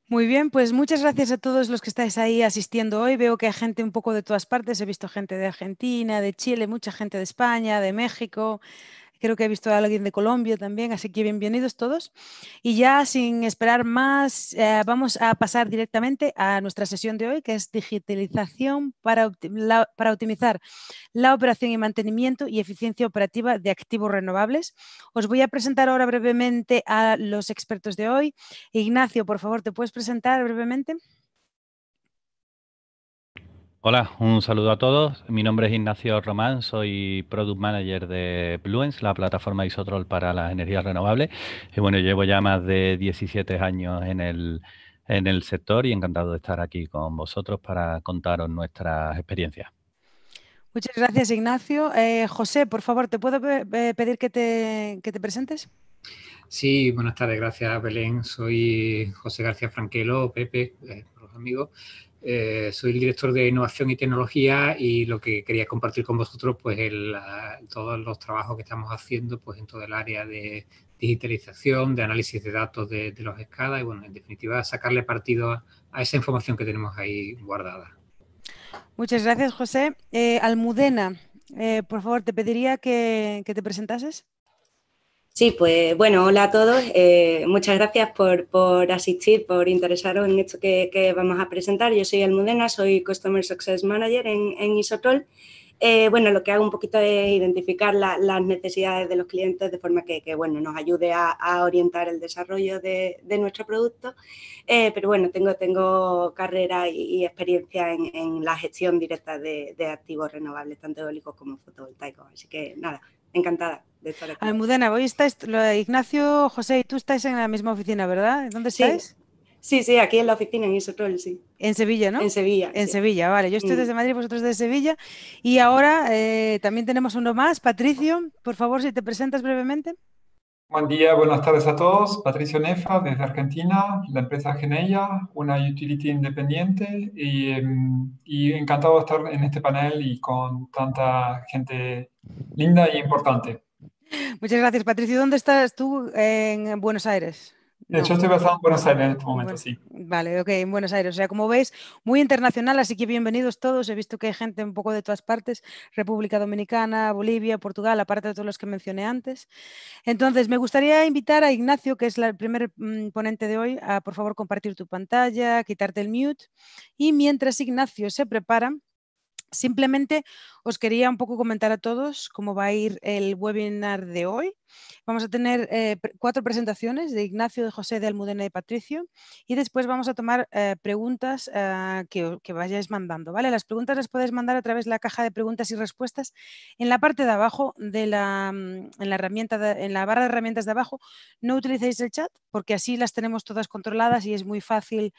Muy bien, pues muchas gracias a todos los que estáis ahí asistiendo hoy. Veo que hay gente un poco de todas partes. He visto gente de Argentina, de Chile, mucha gente de España, de México. Creo que he visto a alguien de Colombia también, así que bienvenidos todos. Y ya sin esperar más, vamos a pasar directamente a nuestra sesión de hoy, que es digitalización para optimizar la operación y mantenimiento y eficiencia operativa de activos renovables. Os voy a presentar ahora brevemente a los expertos de hoy. Ignacio, por favor, ¿te puedes presentar brevemente? Hola, un saludo a todos. Mi nombre es Ignacio Román, soy Product Manager de Bluence, la plataforma Isotrol para las energías renovables. Y bueno, llevo ya más de 17 años en el sector y encantado de estar aquí con vosotros para contaros nuestras experiencias. Muchas gracias, Ignacio. José, por favor, ¿te puedo pedir que te presentes? Sí, buenas tardes, gracias Belén. Soy José García Franquelo, Pepe, por los amigos. Soy el director de Innovación y Tecnología y lo que quería compartir con vosotros pues todos los trabajos que estamos haciendo pues en todo el área de digitalización, de análisis de datos de los SCADA y bueno, en definitiva sacarle partido a esa información que tenemos ahí guardada. Muchas gracias, José. Almudena, por favor, te pediría que te presentases. Sí, pues bueno, hola a todos. Muchas gracias por asistir, por interesaros en esto que vamos a presentar. Yo soy Almudena, soy Customer Success Manager en Isotrol. Bueno, lo que hago un poquito es identificar las necesidades de los clientes de forma que bueno, nos ayude a orientar el desarrollo de nuestro producto. Pero bueno, tengo carrera y experiencia en la gestión directa de activos renovables, tanto eólicos como fotovoltaicos. Así que nada, encantada de estar aquí. Almudena, hoy estáis, Ignacio, José y tú estáis en la misma oficina, ¿verdad? ¿Dónde Sí, estáis? sí, aquí en la oficina, en Isotrol, sí. En Sevilla, ¿no? En Sevilla, En sí. Sevilla, vale. Yo estoy desde Madrid, vosotros desde Sevilla. Y ahora también tenemos uno más. Patricio, por favor, si te presentas brevemente. Buen día, buenas tardes a todos. Patricio Nefa, desde Argentina, la empresa Geneia, una utility independiente y encantado de estar en este panel y con tanta gente linda y importante. Muchas gracias, Patricio. ¿Dónde estás tú? En Buenos Aires. Yo No. estoy basado en Buenos Aires en este momento, Bueno, sí. vale, ok, en Buenos Aires. O sea, como veis, muy internacional, así que bienvenidos todos. He visto que hay gente un poco de todas partes, República Dominicana, Bolivia, Portugal, aparte de todos los que mencioné antes. Entonces, me gustaría invitar a Ignacio, que es el primer ponente de hoy, a por favor compartir tu pantalla, quitarte el mute. Y mientras Ignacio se prepara, simplemente os quería un poco comentar a todos cómo va a ir el webinar de hoy. Vamos a tener 4 presentaciones de Ignacio, de José, de Almudena y Patricio y después vamos a tomar preguntas que vayáis mandando. ¿Vale? Las preguntas las podéis mandar a través de la caja de preguntas y respuestas en la parte de abajo de en la herramienta en la barra de herramientas de abajo. No utilicéis el chat porque así las tenemos todas controladas y es muy fácil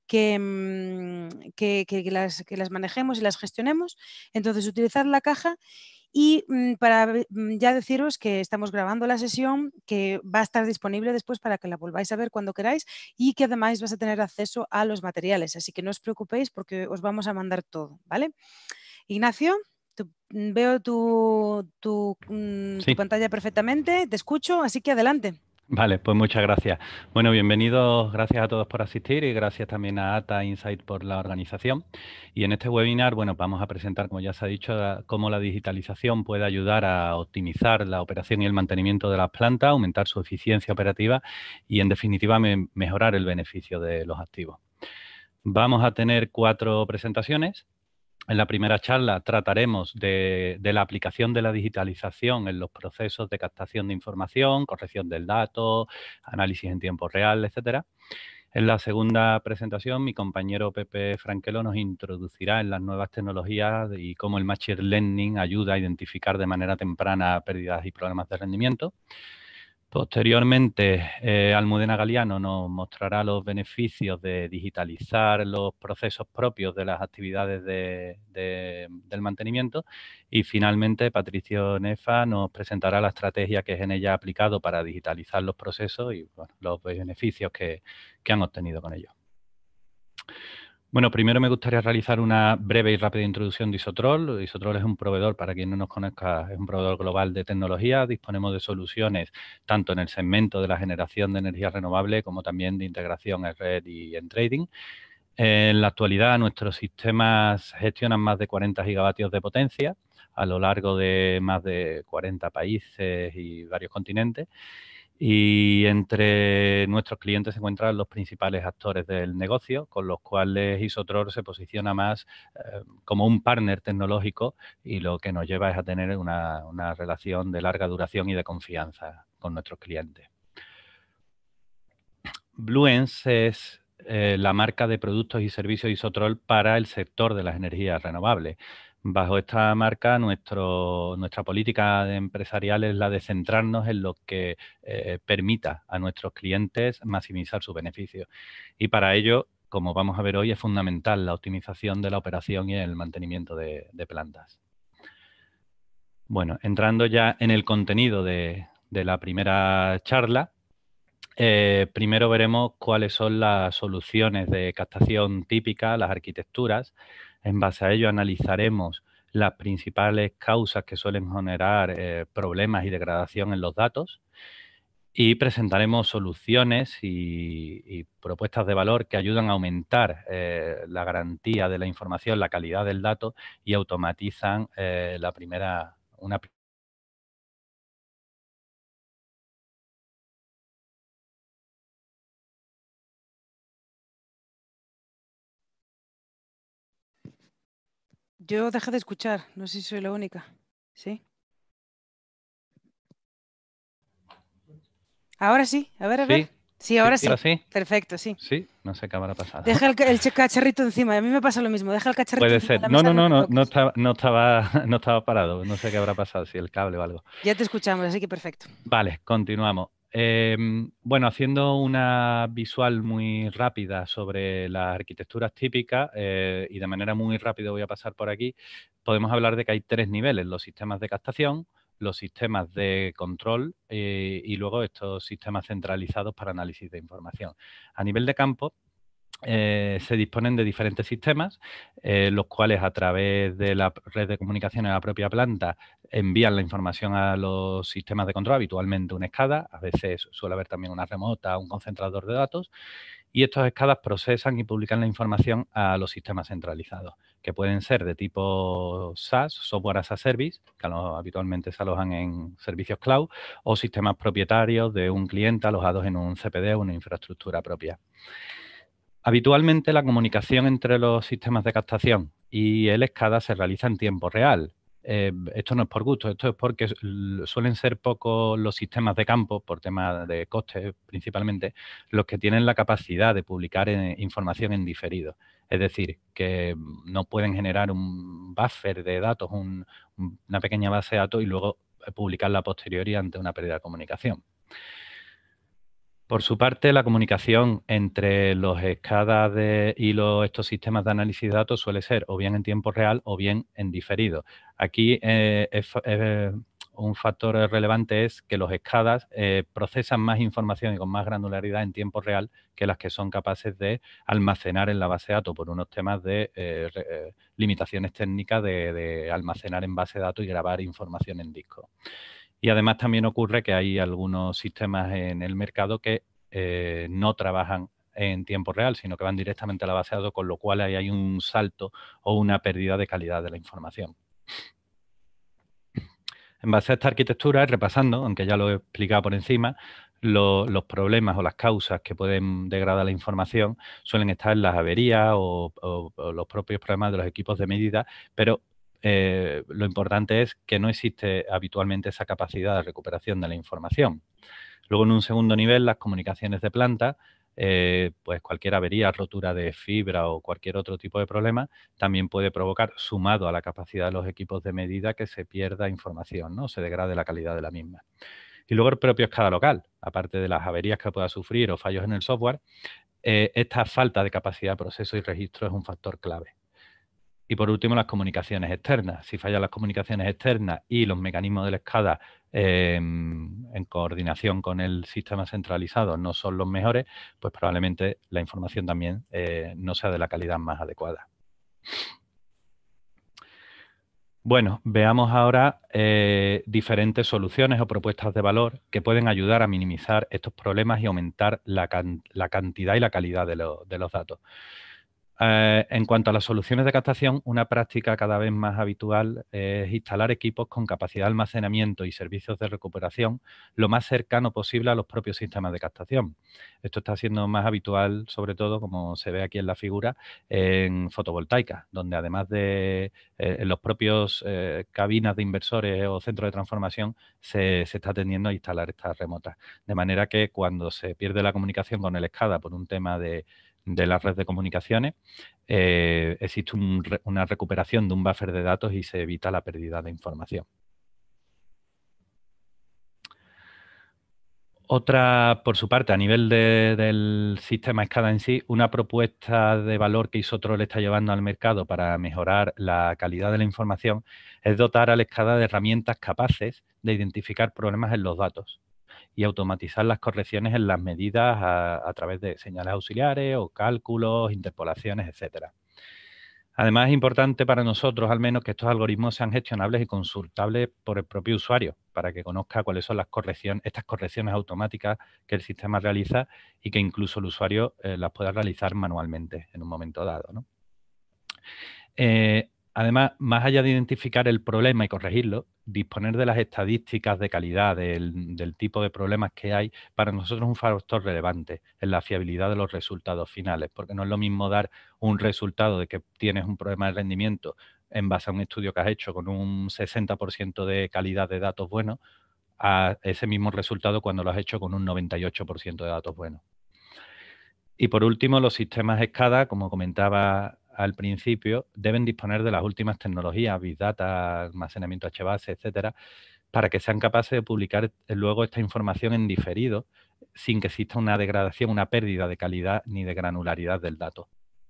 que las manejemos y las gestionemos. Entonces, utilizar la caja y para ya deciros que estamos grabando la sesión, que va a estar disponible después para que la volváis a ver cuando queráis y que además vas a tener acceso a los materiales. Así que no os preocupéis porque os vamos a mandar todo, ¿vale? Ignacio, veo tu Sí. pantalla perfectamente, te escucho, así que adelante. Vale, pues muchas gracias. Bueno, bienvenidos, gracias a todos por asistir y gracias también a ATA Insight por la organización. Y en este webinar, bueno, vamos a presentar, como ya se ha dicho, cómo la digitalización puede ayudar a optimizar la operación y el mantenimiento de las plantas, aumentar su eficiencia operativa y, en definitiva, mejorar el beneficio de los activos. Vamos a tener 4 presentaciones. En la primera charla trataremos de la aplicación de la digitalización en los procesos de captación de información, corrección del dato, análisis en tiempo real, etcétera. En la segunda presentación, mi compañero Pepe Franquelo nos introducirá en las nuevas tecnologías y cómo el Machine Learning ayuda a identificar de manera temprana pérdidas y problemas de rendimiento. Posteriormente, Almudena Galiano nos mostrará los beneficios de digitalizar los procesos propios de las actividades del mantenimiento y finalmente Patricio Nefa nos presentará la estrategia que Geneia ha aplicado para digitalizar los procesos y bueno, los beneficios que han obtenido con ello. Bueno, primero me gustaría realizar una breve y rápida introducción de Isotrol. Isotrol es un proveedor, para quien no nos conozca, es un proveedor global de tecnología. Disponemos de soluciones tanto en el segmento de la generación de energía renovable como también de integración en red y en trading. En la actualidad, nuestros sistemas gestionan más de 40 gigavatios de potencia a lo largo de más de 40 países y varios continentes. Y entre nuestros clientes se encuentran los principales actores del negocio, con los cuales Isotrol se posiciona más como un partner tecnológico, y lo que nos lleva es a tener una relación de larga duración y de confianza con nuestros clientes. Bluens es la marca de productos y servicios Isotrol para el sector de las energías renovables. Bajo esta marca, nuestra política empresarial es la de centrarnos en lo que permita a nuestros clientes maximizar sus beneficios. Y para ello, como vamos a ver hoy, es fundamental la optimización de la operación y el mantenimiento de plantas. Bueno, entrando ya en el contenido de la primera charla, primero veremos cuáles son las soluciones de captación típicas, las arquitecturas. En base a ello analizaremos las principales causas que suelen generar problemas y degradación en los datos, y presentaremos soluciones y propuestas de valor que ayudan a aumentar la garantía de la información, la calidad del dato, y automatizan una Yo dejé de escuchar, no sé si soy la única. ¿Sí? Ahora sí, a ver, a ver. Sí, ahora sí. ¿Ahora sí? Perfecto, sí. Sí, no sé qué habrá pasado. Deja el cacharrito encima, a mí me pasa lo mismo, deja el cacharrito Puede encima de ser. la No, mesa, no, no te toques. no estaba parado. No sé qué habrá pasado, si el cable o algo. Ya te escuchamos, así que perfecto. Vale, continuamos. Bueno, haciendo una visual muy rápida sobre las arquitecturas típicas, y de manera muy rápida voy a pasar por aquí, podemos hablar de que hay tres niveles: los sistemas de captación, los sistemas de control y luego estos sistemas centralizados para análisis de información. A nivel de campo, se disponen de diferentes sistemas, los cuales a través de la red de comunicación en la propia planta envían la información a los sistemas de control, habitualmente una SCADA, a veces suele haber también una remota, un concentrador de datos, y estos SCADAs procesan y publican la información a los sistemas centralizados, que pueden ser de tipo SaaS, Software as a Service, que habitualmente se alojan en servicios cloud, o sistemas propietarios de un cliente alojados en un CPD o una infraestructura propia. Habitualmente la comunicación entre los sistemas de captación y el SCADA se realiza en tiempo real. Esto no es por gusto, esto es porque suelen ser pocos los sistemas de campo, por temas de costes principalmente, los que tienen la capacidad de publicar información en diferido. Es decir, que no pueden generar un buffer de datos, una pequeña base de datos, y luego publicarla a posteriori ante una pérdida de comunicación. Por su parte, la comunicación entre los SCADA y estos sistemas de análisis de datos suele ser o bien en tiempo real o bien en diferido. Aquí un factor relevante es que los SCADAs procesan más información y con más granularidad en tiempo real que las que son capaces de almacenar en la base de datos, por unos temas de limitaciones técnicas de almacenar en base de datos y grabar información en disco. Y además también ocurre que hay algunos sistemas en el mercado que no trabajan en tiempo real, sino que van directamente a la base de datos, con lo cual ahí hay un salto o una pérdida de calidad de la información. En base a esta arquitectura, repasando, aunque ya lo he explicado por encima, los problemas o las causas que pueden degradar la información suelen estar en las averías o los propios problemas de los equipos de medida, pero lo importante es que no existe habitualmente esa capacidad de recuperación de la información. Luego, en un segundo nivel, las comunicaciones de planta, pues cualquier avería, rotura de fibra o cualquier otro tipo de problema también puede provocar, sumado a la capacidad de los equipos de medida, que se pierda información, ¿no? Se degrade la calidad de la misma. Y luego el propio SCADA local, aparte de las averías que pueda sufrir o fallos en el software, esta falta de capacidad de proceso y registro es un factor clave. Y por último, las comunicaciones externas. Si fallan las comunicaciones externas y los mecanismos del SCADA en coordinación con el sistema centralizado no son los mejores, pues probablemente la información también no sea de la calidad más adecuada. Bueno, veamos ahora diferentes soluciones o propuestas de valor que pueden ayudar a minimizar estos problemas y aumentar la cantidad y la calidad de los datos. En cuanto a las soluciones de captación, una práctica cada vez más habitual es instalar equipos con capacidad de almacenamiento y servicios de recuperación lo más cercano posible a los propios sistemas de captación. Esto está siendo más habitual, sobre todo, como se ve aquí en la figura, en fotovoltaica, donde además de en los propios cabinas de inversores o centros de transformación se está tendiendo a instalar estas remotas. De manera que cuando se pierde la comunicación con el SCADA por un tema de la red de comunicaciones, existe una recuperación de un buffer de datos y se evita la pérdida de información. Otra, por su parte, a nivel del sistema SCADA en sí, una propuesta de valor que Isotrol está llevando al mercado para mejorar la calidad de la información es dotar al SCADA de herramientas capaces de identificar problemas en los datos y automatizar las correcciones en las medidas a través de señales auxiliares o cálculos, interpolaciones, etcétera. Además, es importante para nosotros, al menos, que estos algoritmos sean gestionables y consultables por el propio usuario, para que conozca cuáles son estas correcciones automáticas que el sistema realiza y que incluso el usuario las pueda realizar manualmente en un momento dado, ¿no? Además, más allá de identificar el problema y corregirlo, disponer de las estadísticas de calidad del tipo de problemas que hay, para nosotros es un factor relevante en la fiabilidad de los resultados finales, porque no es lo mismo dar un resultado de que tienes un problema de rendimiento en base a un estudio que has hecho con un 60% de calidad de datos buenos, a ese mismo resultado cuando lo has hecho con un 98% de datos buenos. Y por último, los sistemas SCADA, como comentaba al principio, deben disponer de las últimas tecnologías, Big Data, almacenamiento HBase, etcétera, para que sean capaces de publicar luego esta información en diferido sin que exista una degradación, una pérdida de calidad ni de granularidad del dato.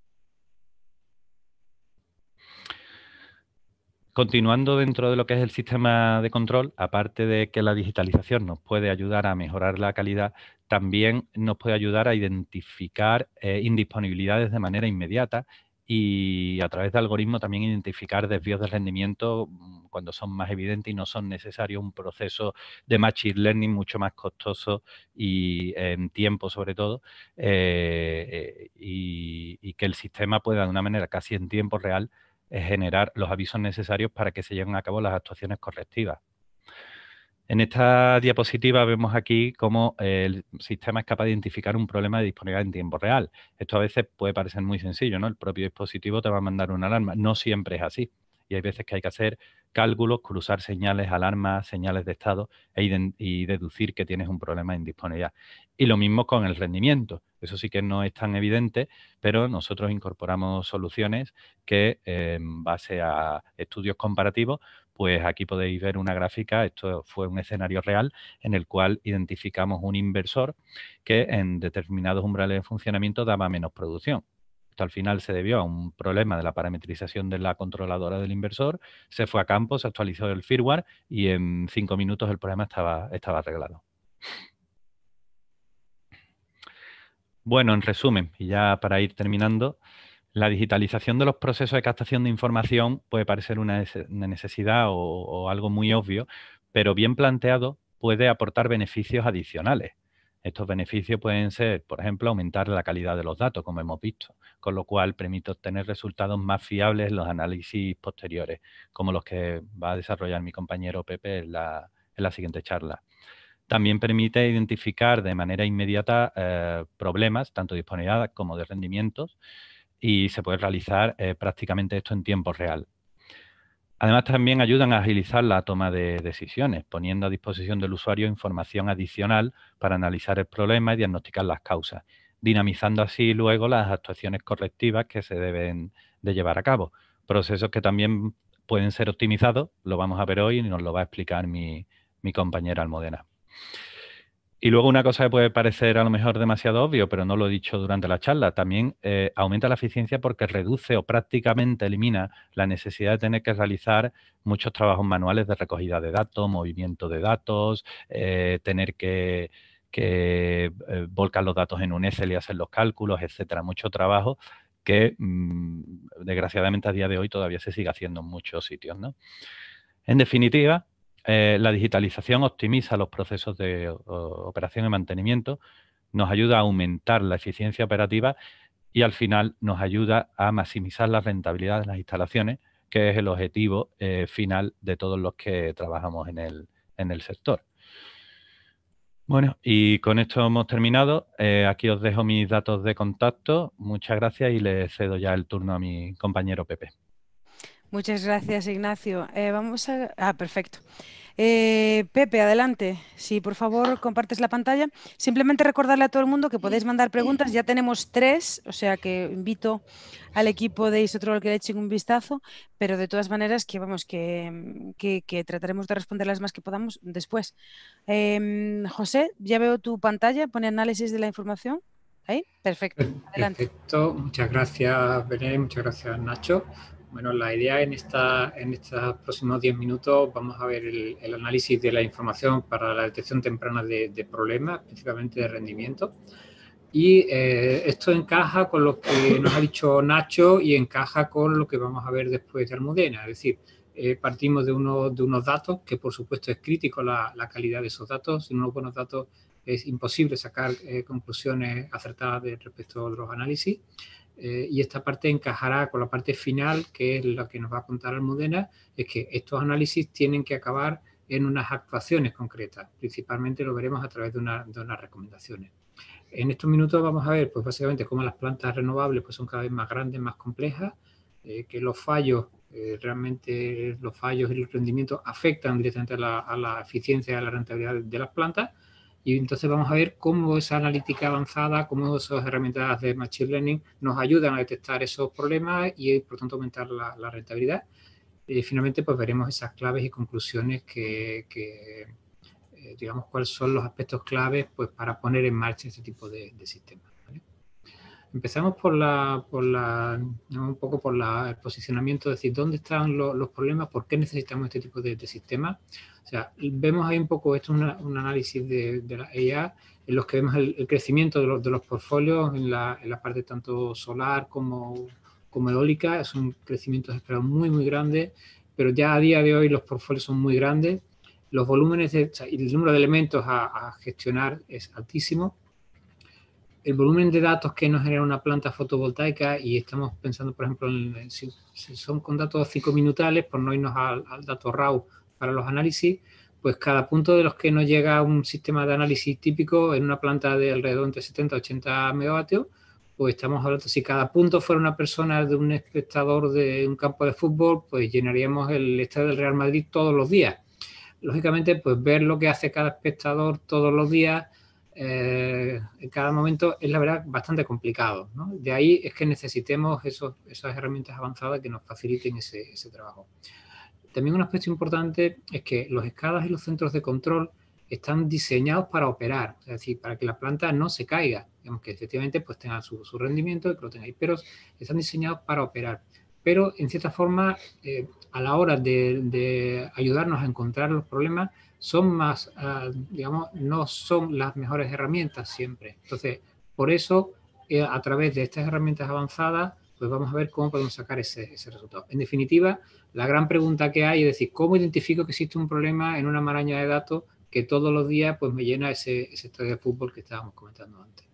Continuando dentro de lo que es el sistema de control, aparte de que la digitalización nos puede ayudar a mejorar la calidad, también nos puede ayudar a identificar indisponibilidades de manera inmediata y a través de algoritmos también identificar desvíos de rendimiento cuando son más evidentes y no son necesarios un proceso de machine learning mucho más costoso y en tiempo sobre todo, y que el sistema pueda de una manera casi en tiempo real generar los avisos necesarios para que se lleven a cabo las actuaciones correctivas. En esta diapositiva vemos aquí cómo el sistema es capaz de identificar un problema de disponibilidad en tiempo real. Esto a veces puede parecer muy sencillo, ¿no? El propio dispositivo te va a mandar una alarma. No siempre es así. Y hay veces que hay que hacer cálculos, cruzar señales, alarmas, señales de estado y deducir que tienes un problema de disponibilidad. Y lo mismo con el rendimiento. Eso sí que no es tan evidente, pero nosotros incorporamos soluciones que en base a estudios comparativos, pues aquí podéis ver una gráfica. Esto fue un escenario real en el cual identificamos un inversor que en determinados umbrales de funcionamiento daba menos producción. Esto al final se debió a un problema de la parametrización de la controladora del inversor, se fue a campo, se actualizó el firmware y en 5 minutos el problema estaba arreglado. Bueno, en resumen, y ya para ir terminando, la digitalización de los procesos de captación de información puede parecer una necesidad o algo muy obvio, pero bien planteado puede aportar beneficios adicionales. Estos beneficios pueden ser, por ejemplo, aumentar la calidad de los datos, como hemos visto, con lo cual permite obtener resultados más fiables en los análisis posteriores, como los que va a desarrollar mi compañero Pepe en la siguiente charla. También permite identificar de manera inmediata problemas, tanto de disponibilidad como de rendimientos, y se puede realizar prácticamente esto en tiempo real. Además, también ayudan a agilizar la toma de decisiones, poniendo a disposición del usuario información adicional para analizar el problema y diagnosticar las causas, dinamizando así luego las actuaciones correctivas que se deben de llevar a cabo. Procesos que también pueden ser optimizados, lo vamos a ver hoy y nos lo va a explicar mi compañera Almudena. Y luego una cosa que puede parecer a lo mejor demasiado obvio, pero no lo he dicho durante la charla, también aumenta la eficiencia porque reduce o prácticamente elimina la necesidad de tener que realizar muchos trabajos manuales de recogida de datos, movimiento de datos, tener que volcar los datos en un Excel y hacer los cálculos, etcétera. Mucho trabajo que desgraciadamente a día de hoy todavía se sigue haciendo en muchos sitios, ¿no? En definitiva, la digitalización optimiza los procesos de operación y mantenimiento, nos ayuda a aumentar la eficiencia operativa y al final nos ayuda a maximizar la rentabilidad de las instalaciones, que es el objetivo final de todos los que trabajamos en el sector. Bueno, y con esto hemos terminado. Aquí os dejo mis datos de contacto. Muchas gracias y le cedo ya el turno a mi compañero Pepe. Muchas gracias, Ignacio. Vamos a... perfecto. Pepe, adelante. Si por favor compartes la pantalla. Simplemente recordarle a todo el mundo que podéis mandar preguntas. Ya tenemos 3, o sea que invito al equipo de Isotrol que le echen un vistazo, pero de todas maneras que vamos que trataremos de responder las más que podamos después. José, ya veo tu pantalla. Pone análisis de la información. ¿Ahí? Perfecto. Adelante. Perfecto. Muchas gracias, Belén. Muchas gracias, Nacho. Bueno, la idea en estos próximos 10 minutos vamos a ver el análisis de la información para la detección temprana de problemas, principalmente de rendimiento. Y esto encaja con lo que nos ha dicho Nacho y encaja con lo que vamos a ver después de Almudena. Es decir, partimos de unos datos que, por supuesto, es crítico la calidad de esos datos. Sin unos buenos datos es imposible sacar conclusiones acertadas respecto a los análisis. Y esta parte encajará con la parte final, que es la que nos va a contar Almudena, es que estos análisis tienen que acabar en unas actuaciones concretas. Principalmente lo veremos a través de unas recomendaciones. En estos minutos vamos a ver, pues básicamente, cómo las plantas renovables pues, son cada vez más grandes, más complejas, que los fallos, realmente los fallos y el rendimiento afectan directamente a la eficiencia y a la rentabilidad de las plantas. Y entonces vamos a ver cómo esa analítica avanzada, cómo esas herramientas de Machine Learning nos ayudan a detectar esos problemas y, por tanto, aumentar la rentabilidad. Y finalmente, pues veremos esas claves y conclusiones digamos, cuáles son los aspectos claves pues, para poner en marcha este tipo de sistemas. ¿Vale? Empezamos un poco por el posicionamiento, es decir, dónde están los problemas, por qué necesitamos este tipo de sistemas. O sea, vemos ahí un poco, esto es un análisis de la IA, en los que vemos el crecimiento de los portfolios en la parte tanto solar como eólica. Es un crecimiento esperado muy, muy grande, pero ya a día de hoy los portfolios son muy grandes. Los volúmenes y el número de elementos a gestionar es altísimo. El volumen de datos que nos genera una planta fotovoltaica, y estamos pensando, por ejemplo, si son con datos 5 minutales, por no irnos al dato RAW para los análisis, pues cada punto de los que nos llega a un sistema de análisis típico en una planta de alrededor entre 70 y 80 megavatios, pues estamos hablando, si cada punto fuera una persona de un espectador de un campo de fútbol, pues llenaríamos el estadio del Real Madrid todos los días. Lógicamente, pues ver lo que hace cada espectador todos los días, en cada momento, es la verdad bastante complicado, ¿no? De ahí es que necesitemos esas herramientas avanzadas que nos faciliten ese trabajo. También un aspecto importante es que los SCADAs y los centros de control están diseñados para operar, es decir, para que la planta no se caiga, digamos que efectivamente pues tenga su rendimiento y que lo tengáis, pero están diseñados para operar. Pero, en cierta forma, a la hora de ayudarnos a encontrar los problemas, son más, digamos, no son las mejores herramientas siempre. Entonces, por eso, a través de estas herramientas avanzadas, pues vamos a ver cómo podemos sacar ese resultado. En definitiva, la gran pregunta que hay es decir, ¿cómo identifico que existe un problema en una maraña de datos que todos los días pues, me llena ese estadio de fútbol que estábamos comentando antes?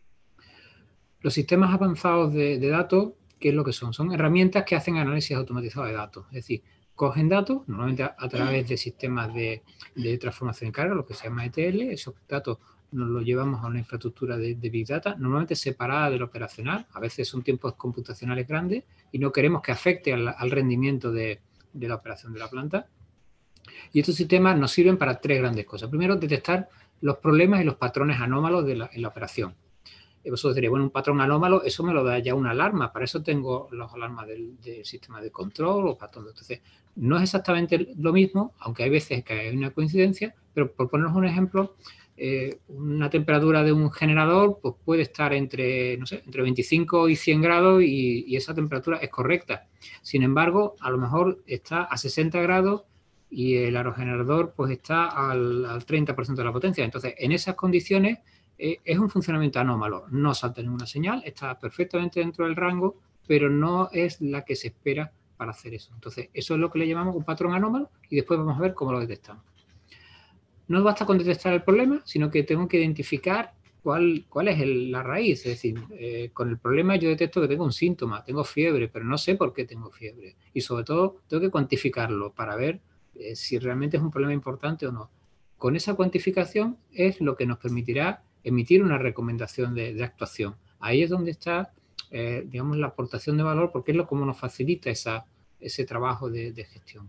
Los sistemas avanzados de datos, ¿qué es lo que son? Son herramientas que hacen análisis automatizado de datos. Es decir, cogen datos, normalmente a través de sistemas de transformación de carga, lo que se llama ETL. Esos datos nos los llevamos a una infraestructura de Big Data, normalmente separada del operacional. A veces son tiempos computacionales grandes y no queremos que afecte al rendimiento de la operación de la planta. Y estos sistemas nos sirven para 3 grandes cosas. Primero, detectar los problemas y los patrones anómalos en la operación. Vosotros diréis, bueno, un patrón anómalo, eso me lo da ya una alarma. Para eso tengo las alarmas del sistema de control o patrón. Entonces, no es exactamente lo mismo, aunque hay veces que hay una coincidencia, pero por ponernos un ejemplo, una temperatura de un generador pues puede estar entre, no sé, entre 25 y 100 grados y esa temperatura es correcta. Sin embargo, a lo mejor está a 60 grados y el aerogenerador pues está al 30% de la potencia. Entonces, en esas condiciones es un funcionamiento anómalo. No salta ninguna señal, está perfectamente dentro del rango, pero no es la que se espera para hacer eso. Entonces, eso es lo que le llamamos un patrón anómalo y después vamos a ver cómo lo detectamos. No basta con detectar el problema, sino que tengo que identificar cuál es la raíz. Es decir, con el problema yo detecto que tengo un síntoma, tengo fiebre, pero no sé por qué tengo fiebre. Y sobre todo, tengo que cuantificarlo para ver si realmente es un problema importante o no. Con esa cuantificación es lo que nos permitirá emitir una recomendación de actuación. Ahí es donde está, digamos, la aportación de valor, porque es como nos facilita ese trabajo de gestión.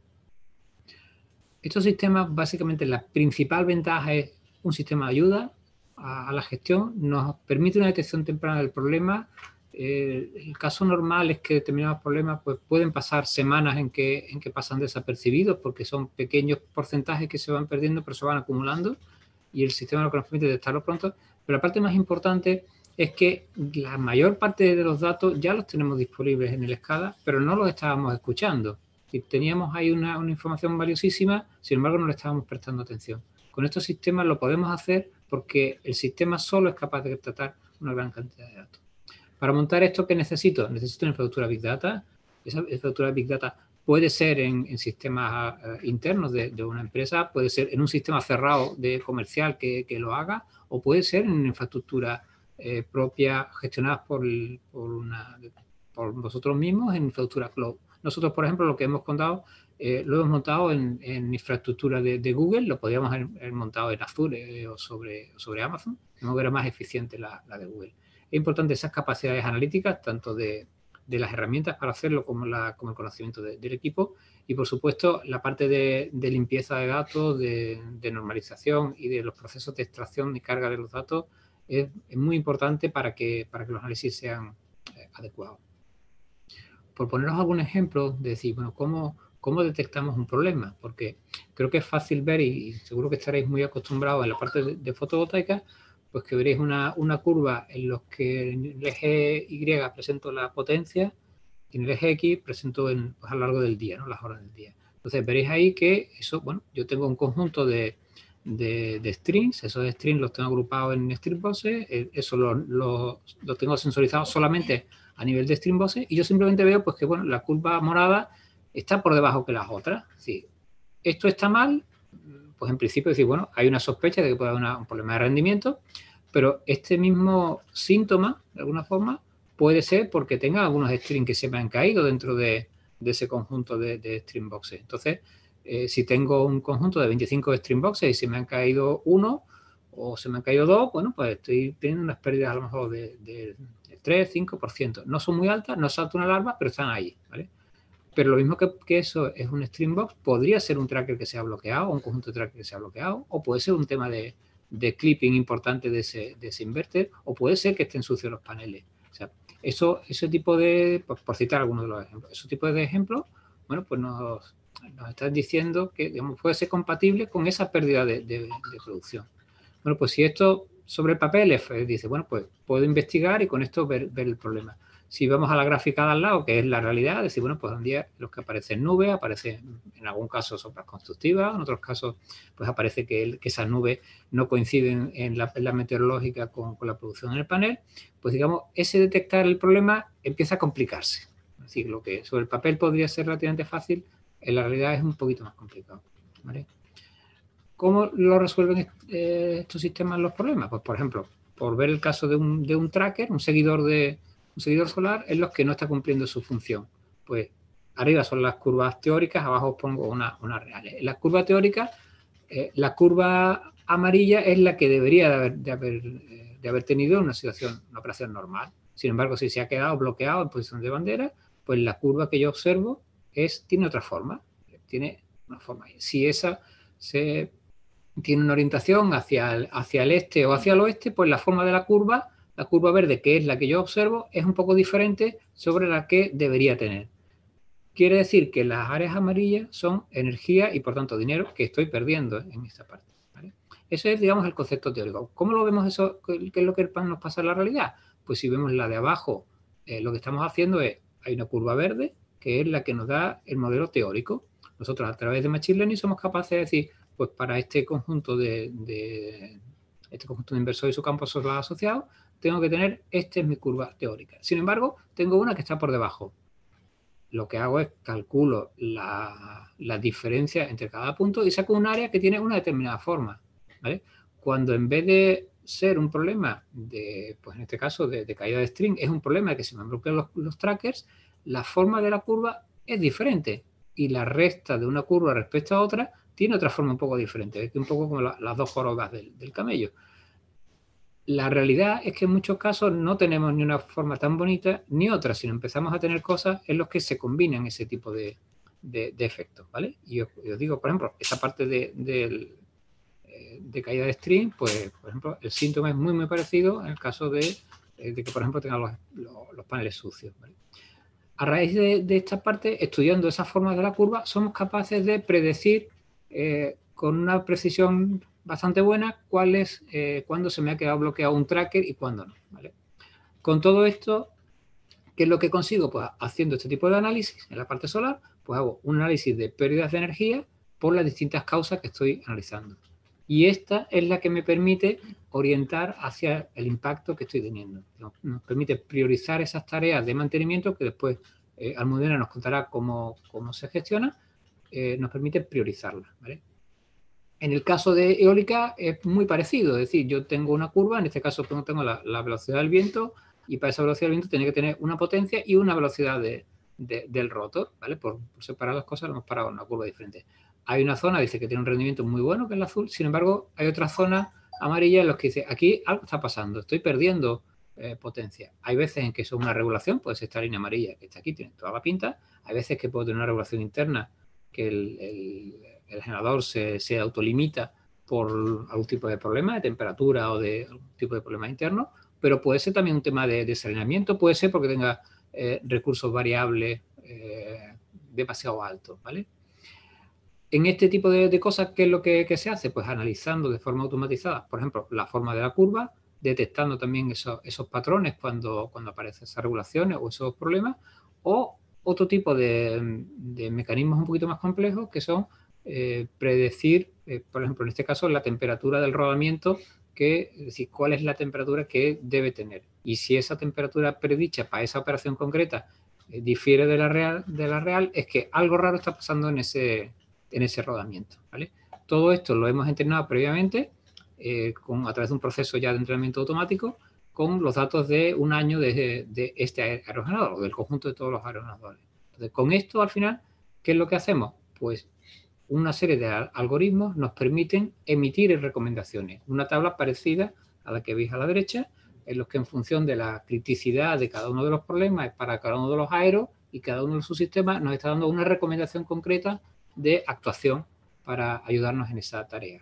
Estos sistemas, básicamente, la principal ventaja es un sistema de ayuda a la gestión, nos permite una detección temprana del problema. El caso normal es que determinados problemas pues, pueden pasar semanas en que pasan desapercibidos porque son pequeños porcentajes que se van perdiendo pero se van acumulando y el sistema lo que nos permite detectarlo pronto. Pero la parte más importante es que la mayor parte de los datos ya los tenemos disponibles en el SCADA, pero no los estábamos escuchando. Teníamos ahí una información valiosísima, sin embargo no le estábamos prestando atención. Con estos sistemas lo podemos hacer porque el sistema solo es capaz de tratar una gran cantidad de datos. Para montar esto, ¿qué necesito? Necesito una infraestructura Big Data. Esa infraestructura Big Data puede ser en sistemas internos de una empresa, puede ser en un sistema cerrado de comercial que lo haga, o puede ser en una infraestructura propia gestionada por vosotros mismos en infraestructura cloud. Nosotros, por ejemplo, lo que hemos contado, lo hemos montado en infraestructura de Google, lo podríamos haber montado en Azure o sobre Amazon, de era más eficiente la de Google. Es importante esas capacidades analíticas, tanto de las herramientas para hacerlo como el conocimiento del equipo y, por supuesto, la parte de limpieza de datos, de normalización y de los procesos de extracción y carga de los datos es muy importante para que los análisis sean adecuados. Por poneros algún ejemplo, de decir, bueno, ¿cómo detectamos un problema? Porque creo que es fácil ver y seguro que estaréis muy acostumbrados en la parte de fotovoltaica, pues que veréis una curva en los que en el eje Y presento la potencia y en el eje X presento pues, a lo largo del día, ¿no? Las horas del día. Entonces veréis ahí que eso, bueno, yo tengo un conjunto de strings, esos strings los tengo agrupados en string boxes, eso lo tengo sensorizado solamente a nivel de string boxes y yo simplemente veo pues que bueno, la curva morada está por debajo que las otras. Si esto está mal, pues en principio decir, bueno, hay una sospecha de que puede haber un problema de rendimiento, pero este mismo síntoma, de alguna forma, puede ser porque tenga algunos strings que se me han caído dentro de ese conjunto de string boxes. Entonces, si tengo un conjunto de 25 string boxes y se me han caído uno o se me han caído dos, bueno, pues estoy teniendo unas pérdidas a lo mejor de 3, 5%. No son muy altas, no salta una alarma, pero están ahí, ¿vale? Pero lo mismo que eso es un string box, podría ser un tracker que se ha bloqueado, un conjunto de trackers que se ha bloqueado, o puede ser un tema de clipping importante de ese inverter, o puede ser que estén sucios los paneles. O sea, ese tipo de, por citar algunos de los ejemplos, ese tipo de ejemplos, bueno, pues nos están diciendo que digamos, puede ser compatible con esa pérdida de producción. Bueno, pues si esto sobre el papel dice, bueno, pues puedo investigar y con esto ver el problema. Si vamos a la gráfica de al lado, que es la realidad, decir, bueno, pues un día los que aparecen nubes, aparecen en algún caso sombras constructivas, en otros casos pues aparece que esas nubes no coinciden en la meteorológica con la producción en el panel, pues digamos, ese detectar el problema empieza a complicarse. Es decir, lo que sobre el papel podría ser relativamente fácil, en la realidad es un poquito más complicado, ¿vale? ¿Cómo lo resuelven estos sistemas los problemas? Pues, por ejemplo, por ver el caso de un tracker, un seguidor solar, en los que no está cumpliendo su función. Pues arriba son las curvas teóricas, abajo os pongo unas reales. En la curva teórica, la curva amarilla es la que debería de haber tenido una operación normal. Sin embargo, si se ha quedado bloqueado en posición de bandera, pues la curva que yo observo tiene otra forma. Tiene una forma. Si esa tiene una orientación hacia el este o hacia el oeste, pues la forma de la curva verde, que es la que yo observo, es un poco diferente sobre la que debería tener. Quiere decir que las áreas amarillas son energía y, por tanto, dinero que estoy perdiendo en esta parte, ¿vale? Eso es, digamos, el concepto teórico. ¿Cómo lo vemos eso? ¿Qué es lo que nos pasa en la realidad? Pues si vemos la de abajo, lo que estamos haciendo es, hay una curva verde, que es la que nos da el modelo teórico. Nosotros a través de Machine Learning somos capaces de decir, pues para este conjunto de inversores y su campo social asociado, tengo que tener, esta es mi curva teórica. Sin embargo, tengo una que está por debajo. Lo que hago es calculo la diferencia entre cada punto y saco un área que tiene una determinada forma, ¿vale? Cuando en vez de ser un problema de, pues en este caso, de caída de string, es un problema de que se me bloquean los trackers, la forma de la curva es diferente y la resta de una curva respecto a otra tiene otra forma un poco diferente, es un poco como las dos jorobas del camello. La realidad es que en muchos casos no tenemos ni una forma tan bonita ni otra, sino empezamos a tener cosas en las que se combinan ese tipo de efectos, ¿vale? Y os digo, por ejemplo, esa parte de caída de string, pues, por ejemplo, el síntoma es muy parecido en el caso de que, por ejemplo, tengan los paneles sucios, ¿vale? A raíz de esta parte, estudiando esas formas de la curva, somos capaces de predecir con una precisión bastante buena cuándo se me ha quedado bloqueado un tracker y cuándo no, ¿vale? Con todo esto, ¿qué es lo que consigo? Pues haciendo este tipo de análisis en la parte solar, pues hago un análisis de pérdidas de energía por las distintas causas que estoy analizando. Y esta es la que me permite orientar hacia el impacto que estoy teniendo. Nos permite priorizar esas tareas de mantenimiento que después Almudena nos contará cómo se gestiona. Nos permite priorizarlas, ¿vale? En el caso de eólica es muy parecido. Es decir, yo tengo una curva, en este caso tengo la velocidad del viento y para esa velocidad del viento tiene que tener una potencia y una velocidad del rotor, ¿vale? Por separar las cosas lo hemos parado en una curva diferente. Hay una zona, dice que tiene un rendimiento muy bueno, que es el azul. Sin embargo, hay otra zona amarilla en los que dice, aquí algo está pasando, estoy perdiendo potencia. Hay veces en que eso es una regulación, puede ser esta línea amarilla que está aquí, tiene toda la pinta. Hay veces que puedo tener una regulación interna, que el generador se autolimita por algún tipo de problema de temperatura o de algún tipo de problema interno, pero puede ser también un tema de desalinamiento, puede ser porque tenga recursos variables demasiado altos, ¿vale? En este tipo de cosas, ¿qué es lo que se hace? Pues analizando de forma automatizada, por ejemplo, la forma de la curva, detectando también esos patrones cuando aparecen esas regulaciones o esos problemas, o otro tipo de mecanismos un poquito más complejos que son predecir, por ejemplo, en este caso, la temperatura del rodamiento, es decir, cuál es la temperatura que debe tener. Y si esa temperatura predicha para esa operación concreta difiere de la real, es que algo raro está pasando en ese rodamiento, ¿vale? Todo esto lo hemos entrenado previamente a través de un proceso ya de entrenamiento automático con los datos de un año de este aerogenerador o del conjunto de todos los aerogeneradores. Entonces, con esto, al final, ¿qué es lo que hacemos? Pues una serie de algoritmos nos permiten emitir recomendaciones. Una tabla parecida a la que veis a la derecha, en los que en función de la criticidad de cada uno de los problemas para cada uno de los aeros y cada uno de sus sistemas nos está dando una recomendación concreta de actuación para ayudarnos en esa tarea.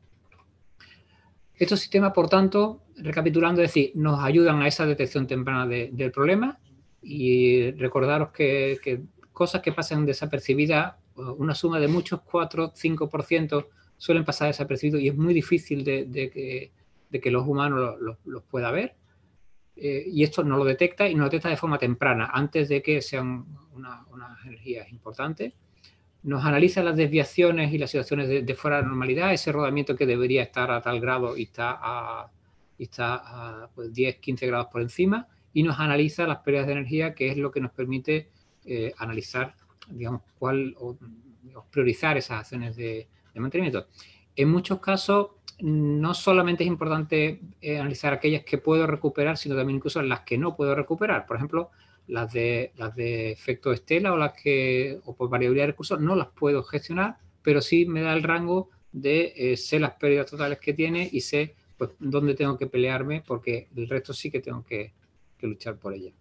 Estos sistemas, por tanto, recapitulando, es decir, nos ayudan a esa detección temprana del problema y recordaros que cosas que pasan desapercibidas, una suma de muchos 4-5% suelen pasar desapercibidos y es muy difícil de que los humanos los pueda ver. Y esto no lo detecta y no lo detecta de forma temprana, antes de que sean unas energías importantes. Nos analiza las desviaciones y las situaciones de fuera de la normalidad, ese rodamiento que debería estar a tal grado y está a pues 10-15 grados por encima, y nos analiza las pérdidas de energía, que es lo que nos permite analizar, digamos, priorizar esas acciones de mantenimiento. En muchos casos, no solamente es importante analizar aquellas que puedo recuperar, sino también incluso las que no puedo recuperar. Por ejemplo, las de efecto estela o por variabilidad de recursos no las puedo gestionar, pero sí me da el rango de sé las pérdidas totales que tiene y sé pues dónde tengo que pelearme, porque el resto sí que tengo que luchar por ella.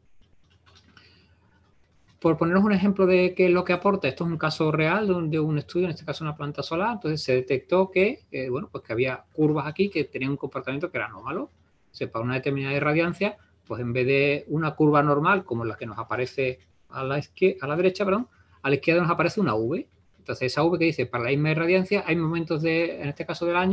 Por poneros un ejemplo de qué es lo que aporta, esto es un caso real de un estudio, en este caso una planta solar. Entonces se detectó que, pues que había curvas aquí que tenían un comportamiento que era anómalo. O sea, para una determinada irradiancia, pues en vez de una curva normal como la que nos aparece a la derecha, a la izquierda nos aparece una V. Entonces esa V que dice, para la misma irradiancia hay momentos en este caso del año,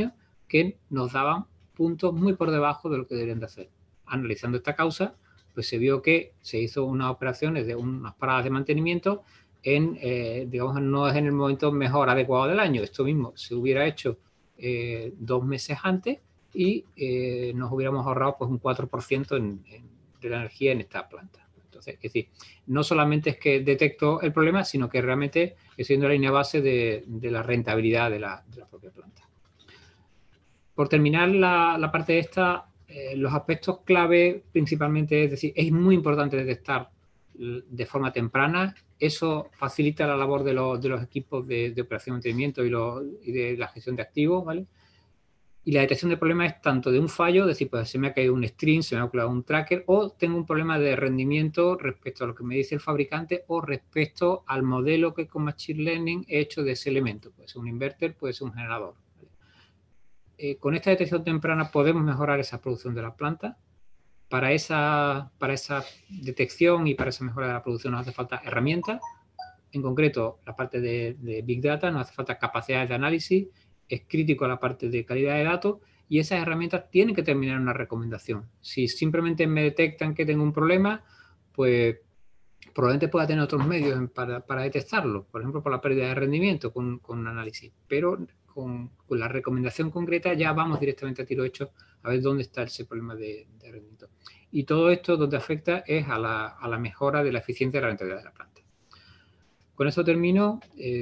que nos daban puntos muy por debajo de lo que deberían de hacer. Analizando esta causa, pues se vio que se hizo unas operaciones de unas paradas de mantenimiento digamos, no es en el momento mejor adecuado del año. Esto mismo se hubiera hecho 2 meses antes y nos hubiéramos ahorrado pues un 4% de la energía en esta planta. Entonces, es decir, no solamente es que detecto el problema, sino que realmente estoy siendo la línea base de la rentabilidad de la propia planta. Por terminar la parte de esta, los aspectos clave principalmente, es decir, es muy importante detectar de forma temprana. Eso facilita la labor de los equipos de operación y mantenimiento y de la gestión de activos, ¿vale? Y la detección de problemas es tanto de un fallo, es decir, pues se me ha caído un string, se me ha colado un tracker, o tengo un problema de rendimiento respecto a lo que me dice el fabricante o respecto al modelo que con Machine Learning he hecho de ese elemento. Puede ser un inverter, puede ser un generador. Con esta detección temprana podemos mejorar esa producción de la planta. Para esa detección y para esa mejora de la producción nos hace falta herramientas. En concreto, la parte de Big Data, nos hace falta capacidades de análisis, es crítico la parte de calidad de datos y esas herramientas tienen que terminar en una recomendación. Si simplemente me detectan que tengo un problema, pues probablemente pueda tener otros medios para detectarlo, por ejemplo, por la pérdida de rendimiento con análisis, pero con la recomendación concreta ya vamos directamente a tiro hecho a ver dónde está ese problema de rendimiento. Y todo esto donde afecta es a la mejora de la eficiencia y la rentabilidad de la planta. Con eso termino.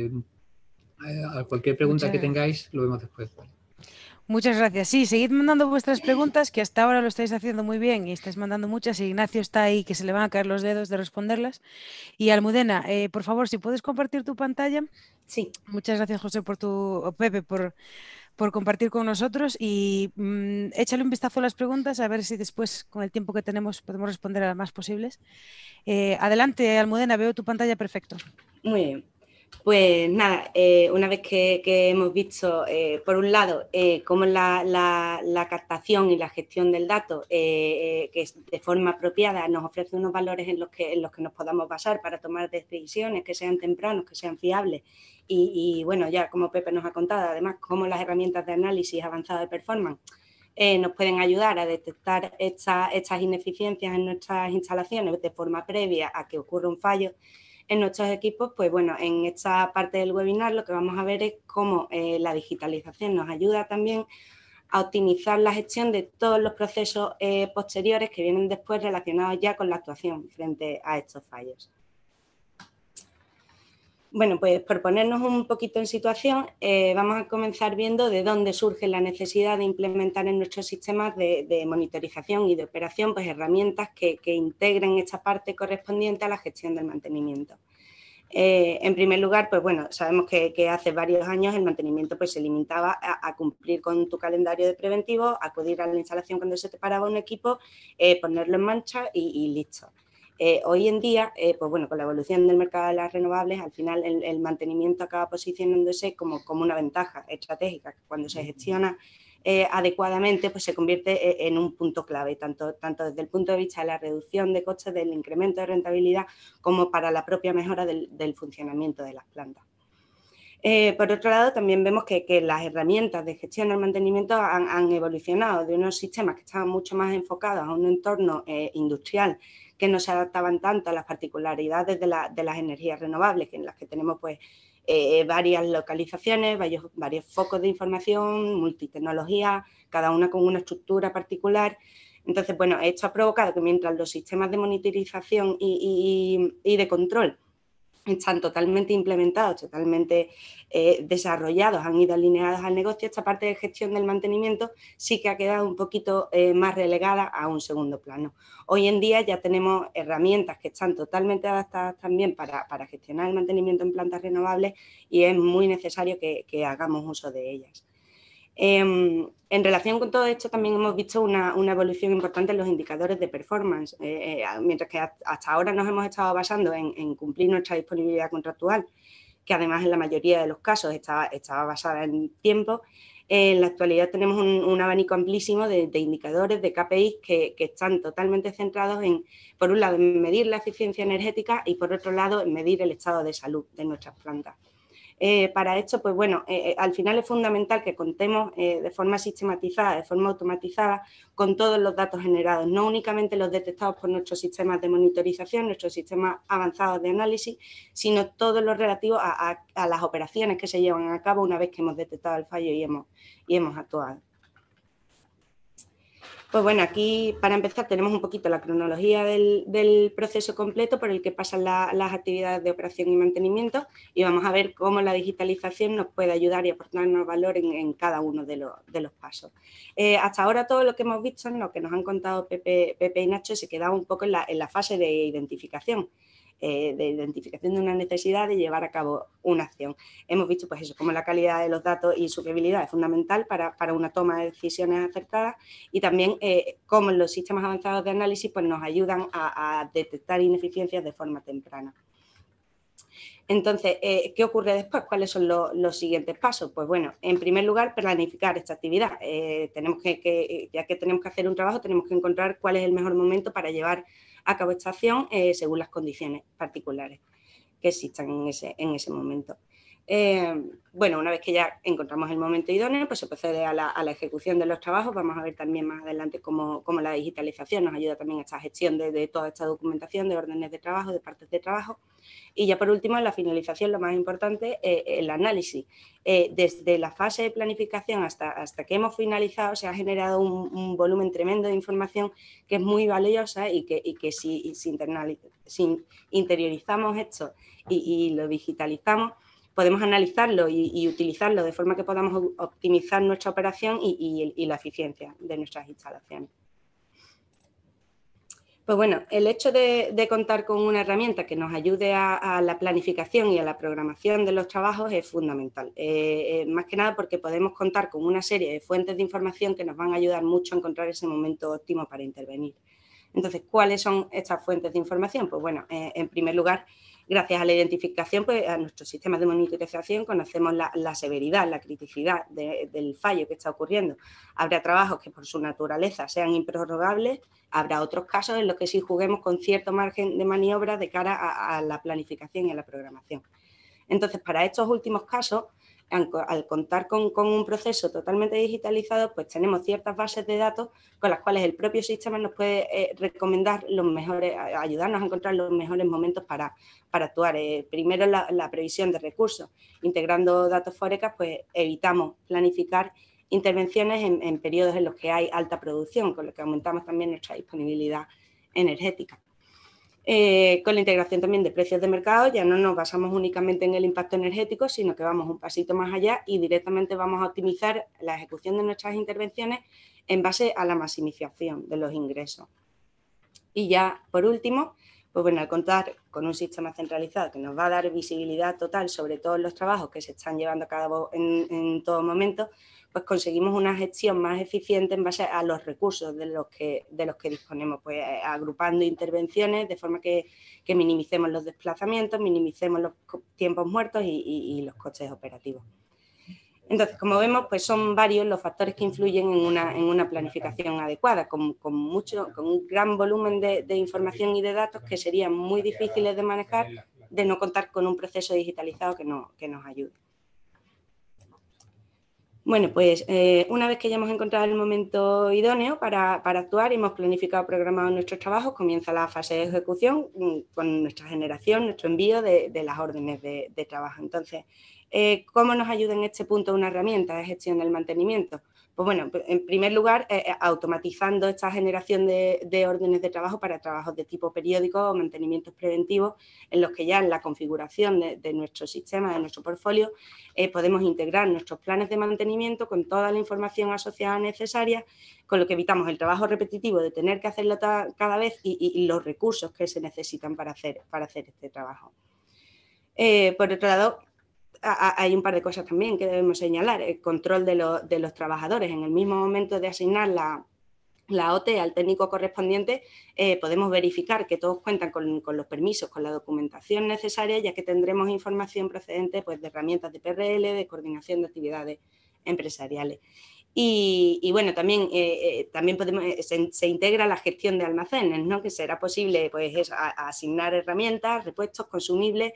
A cualquier pregunta que tengáis lo vemos después. Muchas gracias. Sí, seguid mandando vuestras preguntas, que hasta ahora lo estáis haciendo muy bien y estáis mandando muchas. Y Ignacio está ahí, que se le van a caer los dedos de responderlas. Y Almudena, por favor, si puedes compartir tu pantalla. Sí. Muchas gracias, José, Pepe, por compartir con nosotros. Y échale un vistazo a las preguntas, a ver si después, con el tiempo que tenemos, podemos responder a las más posibles. Adelante, Almudena, veo tu pantalla perfecto. Muy bien. Pues nada, una vez que hemos visto, por un lado, cómo la captación y la gestión del dato, que de forma apropiada nos ofrece unos valores en los que nos podamos basar para tomar decisiones que sean tempranos, que sean fiables y bueno, ya como Pepe nos ha contado, además, cómo las herramientas de análisis avanzado de performance nos pueden ayudar a detectar estas ineficiencias en nuestras instalaciones de forma previa a que ocurra un fallo en nuestros equipos. Pues bueno, en esta parte del webinar lo que vamos a ver es cómo la digitalización nos ayuda también a optimizar la gestión de todos los procesos posteriores que vienen después relacionados ya con la actuación frente a estos fallos. Bueno, pues por ponernos un poquito en situación, vamos a comenzar viendo de dónde surge la necesidad de implementar en nuestros sistemas de monitorización y de operación pues herramientas que integren esta parte correspondiente a la gestión del mantenimiento. En primer lugar, pues bueno, sabemos que hace varios años el mantenimiento pues se limitaba a cumplir con tu calendario de preventivos, acudir a la instalación cuando se te paraba un equipo, ponerlo en marcha y listo. Hoy en día, pues bueno, con la evolución del mercado de las renovables, al final el mantenimiento acaba posicionándose como una ventaja estratégica, que cuando se gestiona adecuadamente, pues se convierte en un punto clave, tanto desde el punto de vista de la reducción de costes, del incremento de rentabilidad, como para la propia mejora del funcionamiento de las plantas. Por otro lado, también vemos que las herramientas de gestión del mantenimiento han evolucionado de unos sistemas que estaban mucho más enfocados a un entorno industrial, que no se adaptaban tanto a las particularidades de las energías renovables, en las que tenemos pues varias localizaciones, varios focos de información, multitecnología, cada una con una estructura particular. Entonces, bueno, esto ha provocado que mientras los sistemas de monitorización y de control están totalmente implementados, totalmente desarrollados, han ido alineados al negocio, esta parte de gestión del mantenimiento sí que ha quedado un poquito más relegada a un segundo plano. Hoy en día ya tenemos herramientas que están totalmente adaptadas también para gestionar el mantenimiento en plantas renovables y es muy necesario que hagamos uso de ellas. En relación con todo esto también hemos visto una evolución importante en los indicadores de performance, mientras que hasta ahora nos hemos estado basando en cumplir nuestra disponibilidad contractual, que además en la mayoría de los casos estaba basada en tiempo. En la actualidad tenemos un abanico amplísimo de indicadores, de KPIs que están totalmente centrados en, por un lado, en medir la eficiencia energética y por otro lado, en medir el estado de salud de nuestras plantas. Para esto, pues bueno, al final es fundamental que contemos de forma sistematizada, de forma automatizada, con todos los datos generados, no únicamente los detectados por nuestros sistemas de monitorización, nuestros sistemas avanzados de análisis, sino todo lo relativo a las operaciones que se llevan a cabo una vez que hemos detectado el fallo y hemos actuado. Pues bueno, aquí para empezar tenemos un poquito la cronología del proceso completo por el que pasan las actividades de operación y mantenimiento, y vamos a ver cómo la digitalización nos puede ayudar y aportarnos valor en cada uno de los pasos. Hasta ahora todo lo que hemos visto, en lo que nos han contado Pepe y Nacho, se quedaba un poco en la fase de identificación de una necesidad de llevar a cabo una acción. Hemos visto pues eso, cómo la calidad de los datos y su fiabilidad es fundamental para una toma de decisiones acertadas, y también cómo los sistemas avanzados de análisis pues, nos ayudan a detectar ineficiencias de forma temprana. Entonces, ¿qué ocurre después? ¿Cuáles son los siguientes pasos? Pues bueno, en primer lugar, planificar esta actividad. Ya que tenemos que hacer un trabajo, tenemos que encontrar cuál es el mejor momento para llevar a cabo esta acción según las condiciones particulares que existan en ese momento. Bueno, una vez que ya encontramos el momento idóneo, pues se procede a la ejecución de los trabajos. Vamos a ver también más adelante cómo la digitalización nos ayuda también a esta gestión de toda esta documentación, de órdenes de trabajo, de partes de trabajo. Y ya por último, en la finalización, lo más importante, el análisis. Desde la fase de planificación hasta que hemos finalizado, se ha generado un volumen tremendo de información que es muy valiosa y que si interiorizamos esto y lo digitalizamos, podemos analizarlo y utilizarlo de forma que podamos optimizar nuestra operación y la eficiencia de nuestras instalaciones. Pues bueno, el hecho de contar con una herramienta que nos ayude a la planificación y a la programación de los trabajos es fundamental. Más que nada porque podemos contar con una serie de fuentes de información que nos van a ayudar mucho a encontrar ese momento óptimo para intervenir. Entonces, ¿cuáles son estas fuentes de información? Pues bueno, en primer lugar, gracias a la identificación, pues a nuestros sistemas de monitorización conocemos la severidad, la criticidad del fallo que está ocurriendo. Habrá trabajos que por su naturaleza sean improrrogables, habrá otros casos en los que sí juguemos con cierto margen de maniobra de cara a la planificación y a la programación. Entonces, para estos últimos casos, al contar con un proceso totalmente digitalizado, pues tenemos ciertas bases de datos con las cuales el propio sistema nos puede recomendar ayudarnos a encontrar los mejores momentos para actuar. Primero, la previsión de recursos. Integrando datos Forecast, pues evitamos planificar intervenciones en periodos en los que hay alta producción, con lo que aumentamos también nuestra disponibilidad energética. Con la integración también de precios de mercado ya no nos basamos únicamente en el impacto energético, sino que vamos un pasito más allá y directamente vamos a optimizar la ejecución de nuestras intervenciones en base a la maximización de los ingresos. Y ya, por último, pues bueno, al contar con un sistema centralizado que nos va a dar visibilidad total sobre todos los trabajos que se están llevando a cabo en todo momento, pues conseguimos una gestión más eficiente en base a los recursos de los que disponemos, pues agrupando intervenciones de forma que minimicemos los desplazamientos, minimicemos los tiempos muertos y los costes operativos. Entonces, como vemos, pues son varios los factores que influyen en una planificación adecuada, con un gran volumen de información y de datos que serían muy difíciles de manejar de no contar con un proceso digitalizado que nos ayude. Bueno, pues una vez que ya hemos encontrado el momento idóneo para actuar y hemos planificado, programado nuestros trabajos, comienza la fase de ejecución con nuestra generación, nuestro envío de las órdenes de trabajo. Entonces, ¿cómo nos ayuda en este punto una herramienta de gestión del mantenimiento? Pues bueno, en primer lugar, automatizando esta generación de órdenes de trabajo para trabajos de tipo periódico o mantenimientos preventivos, en los que ya en la configuración de nuestro sistema, de nuestro portfolio, podemos integrar nuestros planes de mantenimiento con toda la información asociada necesaria, con lo que evitamos el trabajo repetitivo de tener que hacerlo cada vez y los recursos que se necesitan para hacer este trabajo. Por otro lado, hay un par de cosas también que debemos señalar. El control de los trabajadores. En el mismo momento de asignar la OT al técnico correspondiente, podemos verificar que todos cuentan con los permisos, con la documentación necesaria, ya que tendremos información procedente pues, de herramientas de PRL, de coordinación de actividades empresariales. Y bueno, también se integra la gestión de almacenes, ¿no? Que será posible pues, asignar herramientas, repuestos, consumibles,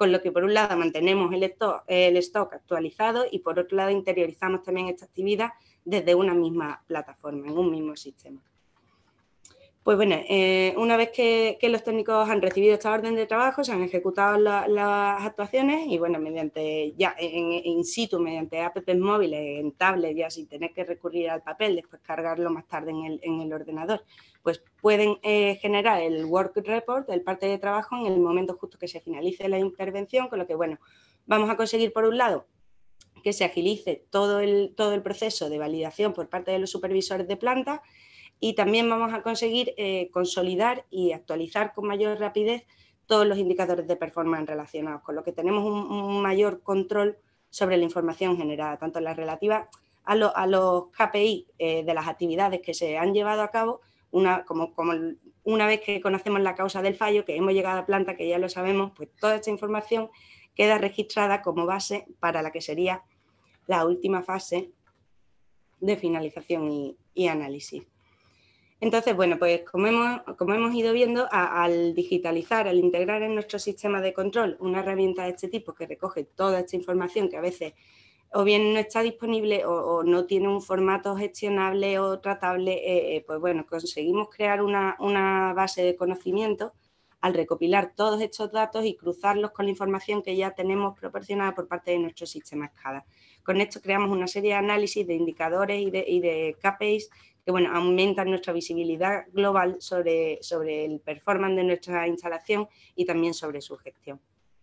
con lo que por un lado mantenemos el stock actualizado y por otro lado interiorizamos también esta actividad desde una misma plataforma, en un mismo sistema. Pues bueno, una vez que los técnicos han recibido esta orden de trabajo, se han ejecutado las actuaciones y bueno, mediante ya in situ, mediante apps móviles, en tablet, ya sin tener que recurrir al papel, después cargarlo más tarde en el ordenador, pues pueden generar el work report, el parte de trabajo, en el momento justo que se finalice la intervención, con lo que bueno, vamos a conseguir por un lado que se agilice todo el proceso de validación por parte de los supervisores de planta. Y también vamos a conseguir consolidar y actualizar con mayor rapidez todos los indicadores de performance relacionados, con lo que tenemos un mayor control sobre la información generada, tanto en la relativa a los KPI de las actividades que se han llevado a cabo, como una vez que conocemos la causa del fallo, que hemos llegado a planta, que ya lo sabemos, pues toda esta información queda registrada como base para la que sería la última fase de finalización y análisis. Entonces, bueno, pues como hemos ido viendo, al digitalizar, al integrar en nuestro sistema de control una herramienta de este tipo que recoge toda esta información que a veces o bien no está disponible o no tiene un formato gestionable o tratable, pues bueno, conseguimos crear una base de conocimiento al recopilar todos estos datos y cruzarlos con la información que ya tenemos proporcionada por parte de nuestro sistema SCADA. Con esto creamos una serie de análisis de indicadores y de KPIs que bueno, aumentan nuestra visibilidad global sobre el performance de nuestra instalación y también sobre su gestión.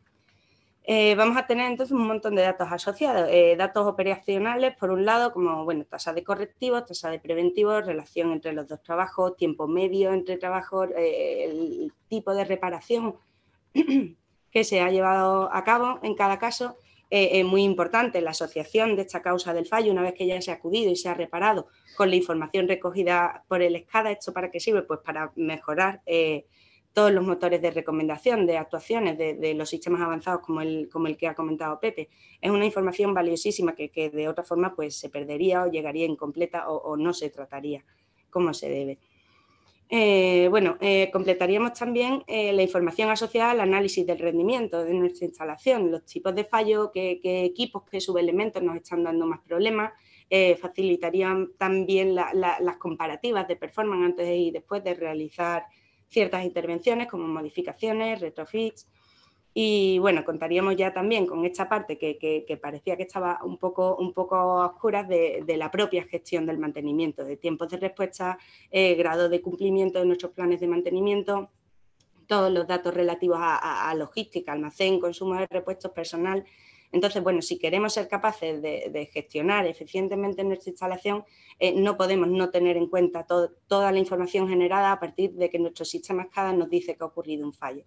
Vamos a tener entonces un montón de datos asociados, datos operacionales por un lado, como bueno, tasa de correctivos, tasa de preventivos, relación entre los dos trabajos, tiempo medio entre trabajos, el tipo de reparación que se ha llevado a cabo en cada caso. Es muy importante la asociación de esta causa del fallo una vez que ya se ha acudido y se ha reparado con la información recogida por el SCADA. ¿Esto para qué sirve? Pues para mejorar todos los motores de recomendación, de actuaciones de los sistemas avanzados como el que ha comentado Pepe. Es una información valiosísima que de otra forma pues, se perdería o llegaría incompleta o no se trataría como se debe. Completaríamos también la información asociada al análisis del rendimiento de nuestra instalación, los tipos de fallo, qué equipos, qué subelementos nos están dando más problemas, facilitarían también las comparativas de performance antes y después de realizar ciertas intervenciones como modificaciones, retrofits. Y bueno, contaríamos ya también con esta parte que parecía que estaba un poco a oscuras de la propia gestión del mantenimiento, de tiempos de respuesta, grado de cumplimiento de nuestros planes de mantenimiento, todos los datos relativos a logística, almacén, consumo de repuestos, personal. Entonces, bueno, si queremos ser capaces de gestionar eficientemente nuestra instalación, no podemos no tener en cuenta toda la información generada a partir de que nuestro sistema SCADA nos dice que ha ocurrido un fallo.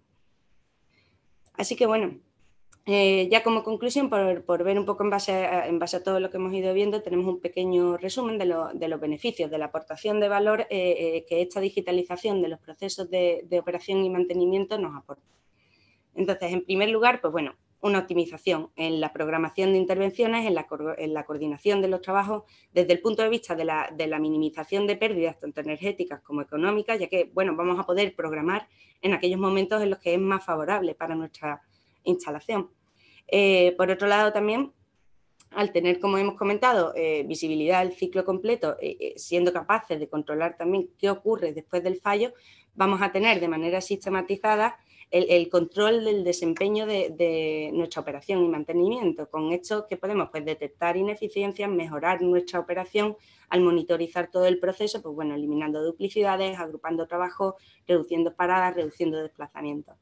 Así que bueno, ya como conclusión, por ver un poco en base a todo lo que hemos ido viendo, tenemos un pequeño resumen de los beneficios, de la aportación de valor que esta digitalización de los procesos de operación y mantenimiento nos aporta. Entonces, en primer lugar, pues bueno, una optimización en la programación de intervenciones, en la coordinación de los trabajos, desde el punto de vista de la minimización de pérdidas, tanto energéticas como económicas, ya que, bueno, vamos a poder programar en aquellos momentos en los que es más favorable para nuestra instalación. Por otro lado, también, al tener, como hemos comentado, visibilidad del ciclo completo, siendo capaces de controlar también qué ocurre después del fallo, vamos a tener de manera sistematizada el control del desempeño de nuestra operación y mantenimiento. Con esto que podemos pues, detectar ineficiencias, mejorar nuestra operación al monitorizar todo el proceso, pues bueno, eliminando duplicidades, agrupando trabajo, reduciendo paradas, reduciendo desplazamientos.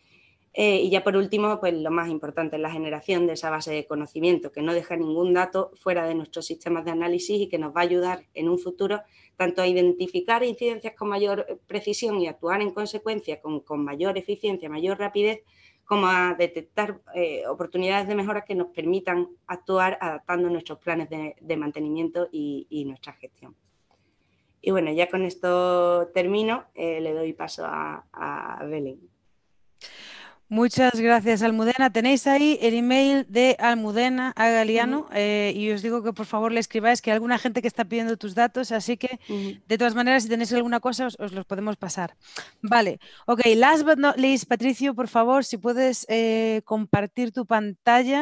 Y ya por último, pues lo más importante es la generación de esa base de conocimiento, que no deja ningún dato fuera de nuestros sistemas de análisis y que nos va a ayudar en un futuro tanto a identificar incidencias con mayor precisión y actuar en consecuencia con mayor eficiencia, mayor rapidez, como a detectar oportunidades de mejora que nos permitan actuar adaptando nuestros planes de mantenimiento y nuestra gestión. Y bueno, ya con esto termino, le doy paso a Belén. Muchas gracias, Almudena. Tenéis ahí el email de Almudena a Galiano y os digo que por favor le escribáis, que hay alguna gente que está pidiendo tus datos, así que de todas maneras, si tenéis alguna cosa, os los podemos pasar. Vale, ok, last but not least, Patricio, por favor, si puedes compartir tu pantalla.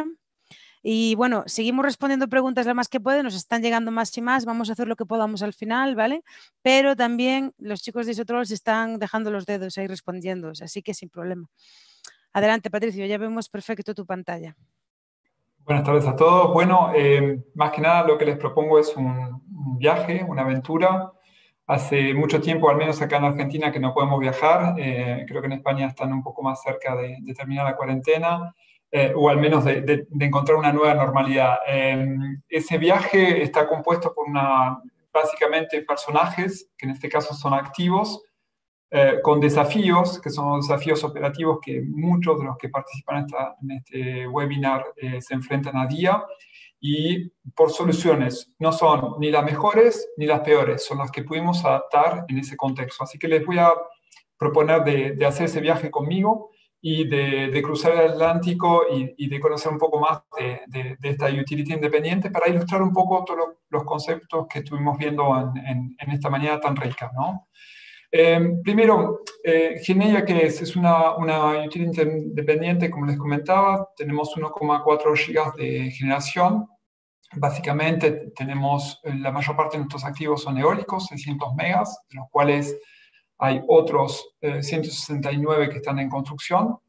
Y bueno, seguimos respondiendo preguntas las más que pueden, nos están llegando más y más, vamos a hacer lo que podamos al final, ¿vale? Pero también los chicos de Isotrol se están dejando los dedos ahí respondiendo, así que sin problema. Adelante, Patricio, ya vemos perfecto tu pantalla. Buenas tardes a todos. Bueno, más que nada lo que les propongo es un viaje, una aventura. Hace mucho tiempo, al menos acá en Argentina, que no podemos viajar. Creo que en España están un poco más cerca de terminar la cuarentena, o al menos de encontrar una nueva normalidad. Ese viaje está compuesto por básicamente personajes, que en este caso son activos, con desafíos, que son desafíos operativos que muchos de los que participan en este webinar se enfrentan a día, y por soluciones. No son ni las mejores ni las peores, son las que pudimos adaptar en ese contexto. Así que les voy a proponer de hacer ese viaje conmigo y de cruzar el Atlántico y de conocer un poco más de esta utility independiente para ilustrar un poco todos los conceptos que estuvimos viendo en esta mañana tan rica, ¿no? Primero, Geneia, que es una utility independiente, como les comentaba, tenemos 1,4 gigas de generación. Básicamente tenemos, la mayor parte de nuestros activos son eólicos, 600 megas, de los cuales hay otros 169 que están en construcción,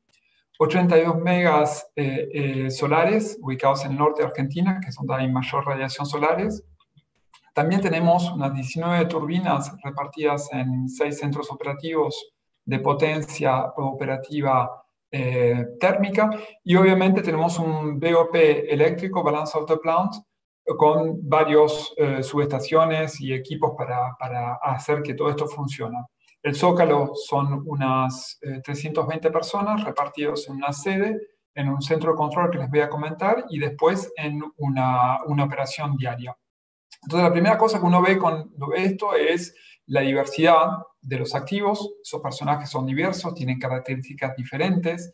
82 megas solares ubicados en el norte de Argentina, que es donde hay mayor radiación solares. También tenemos unas 19 turbinas repartidas en 6 centros operativos de potencia operativa térmica, y obviamente tenemos un BOP eléctrico, Balance of the Plant, con varios subestaciones y equipos para hacer que todo esto funcione. El Zócalo son unas 320 personas repartidos en una sede, en un centro de control que les voy a comentar, y después en una operación diaria. Entonces, la primera cosa que uno ve cuando ve esto es la diversidad de los activos. Esos personajes son diversos, tienen características diferentes,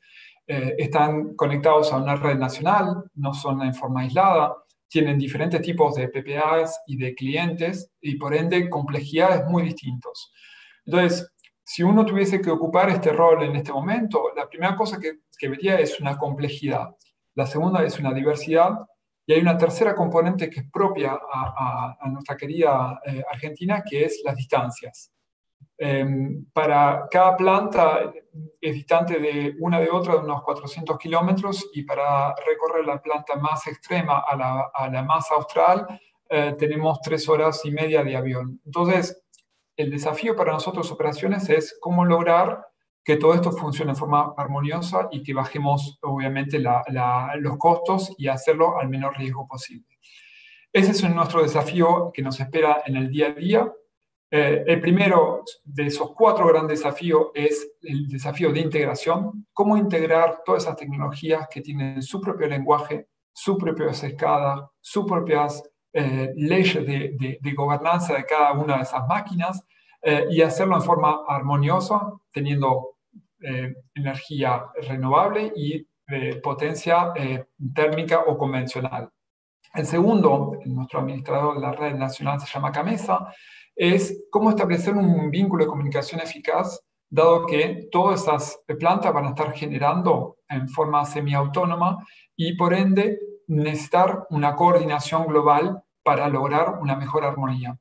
están conectados a una red nacional, no son en forma aislada, tienen diferentes tipos de PPAs y de clientes, y por ende complejidades muy distintas. Entonces, si uno tuviese que ocupar este rol en este momento, la primera cosa que vería es una complejidad, la segunda es una diversidad, y hay una tercera componente que es propia a nuestra querida Argentina, que es las distancias. Para cada planta es distante de una de otra de unos 400 kilómetros, y para recorrer la planta más extrema a la más austral tenemos 3 horas y media de avión. Entonces, el desafío para nosotros operaciones es cómo lograr que todo esto funcione de forma armoniosa y que bajemos obviamente los costos y hacerlo al menor riesgo posible. Ese es nuestro desafío que nos espera en el día a día. El primero de esos 4 grandes desafíos es el desafío de integración. Cómo integrar todas esas tecnologías que tienen su propio lenguaje, su propia escala, sus propias leyes de gobernanza de cada una de esas máquinas, y hacerlo en forma armoniosa, teniendo energía renovable y potencia térmica o convencional. El segundo, nuestro administrador de la red nacional se llama Camesa, es cómo establecer un vínculo de comunicación eficaz, dado que todas esas plantas van a estar generando en forma semiautónoma y por ende necesitar una coordinación global para lograr una mejor armonía.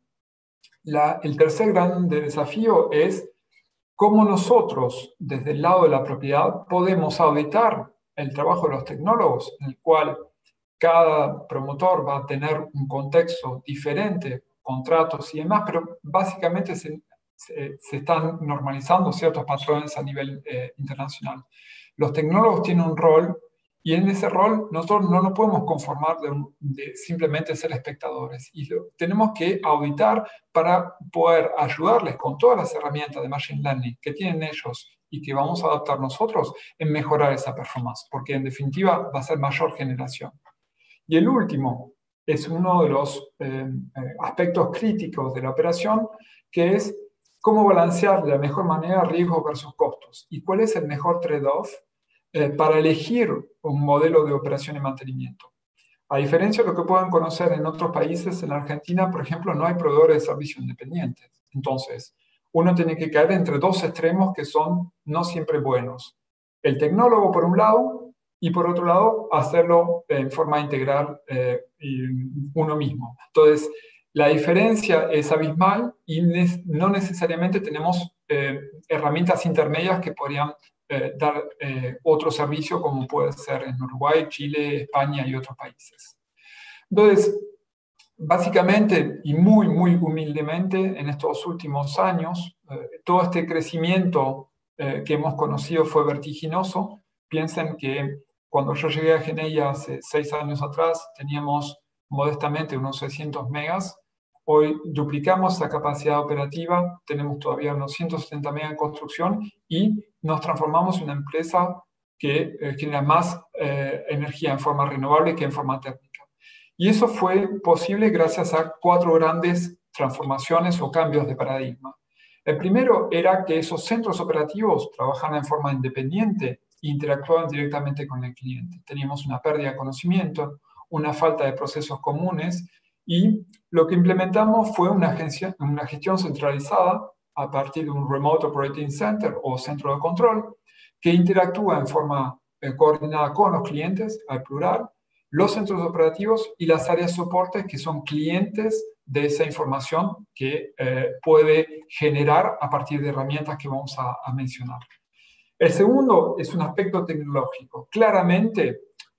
El tercer gran desafío es cómo nosotros, desde el lado de la propiedad, podemos auditar el trabajo de los tecnólogos, en el cual cada promotor va a tener un contexto diferente, contratos y demás, pero básicamente se están normalizando ciertos patrones a nivel internacional. Los tecnólogos tienen un rol, y en ese rol nosotros no nos podemos conformar de simplemente ser espectadores. Y tenemos que auditar para poder ayudarles con todas las herramientas de Machine Learning que tienen ellos y que vamos a adaptar nosotros en mejorar esa performance, porque en definitiva va a ser mayor generación. Y el último es uno de los aspectos críticos de la operación, que es cómo balancear de la mejor manera riesgo versus costos. ¿Y cuál es el mejor trade-off para elegir un modelo de operación y mantenimiento. A diferencia de lo que puedan conocer en otros países, en Argentina, por ejemplo, no hay proveedores de servicios independientes. Entonces, uno tiene que caer entre dos extremos que son no siempre buenos. El tecnólogo, por un lado, y por otro lado, hacerlo en forma integral uno mismo. Entonces, la diferencia es abismal y no necesariamente tenemos herramientas intermedias que podrían dar otro servicio como puede ser en Uruguay, Chile, España y otros países. Entonces, básicamente y muy, muy humildemente, en estos últimos años, todo este crecimiento que hemos conocido fue vertiginoso. Piensen que cuando yo llegué a Geneia hace 6 años atrás, teníamos modestamente unos 600 megas. Hoy duplicamos la capacidad operativa, tenemos todavía unos 170 megas en construcción y nos transformamos en una empresa que genera más energía en forma renovable que en forma térmica. Y eso fue posible gracias a 4 grandes transformaciones o cambios de paradigma. El primero era que esos centros operativos trabajaban en forma independiente e interactuaban directamente con el cliente. Teníamos una pérdida de conocimiento, una falta de procesos comunes, y lo que implementamos fue una gestión centralizada a partir de un Remote Operating Center o centro de control que interactúa en forma coordinada con los clientes, al plural, los centros operativos y las áreas de soporte que son clientes de esa información que puede generar a partir de herramientas que vamos a mencionar. El segundo es un aspecto tecnológico. Claramente,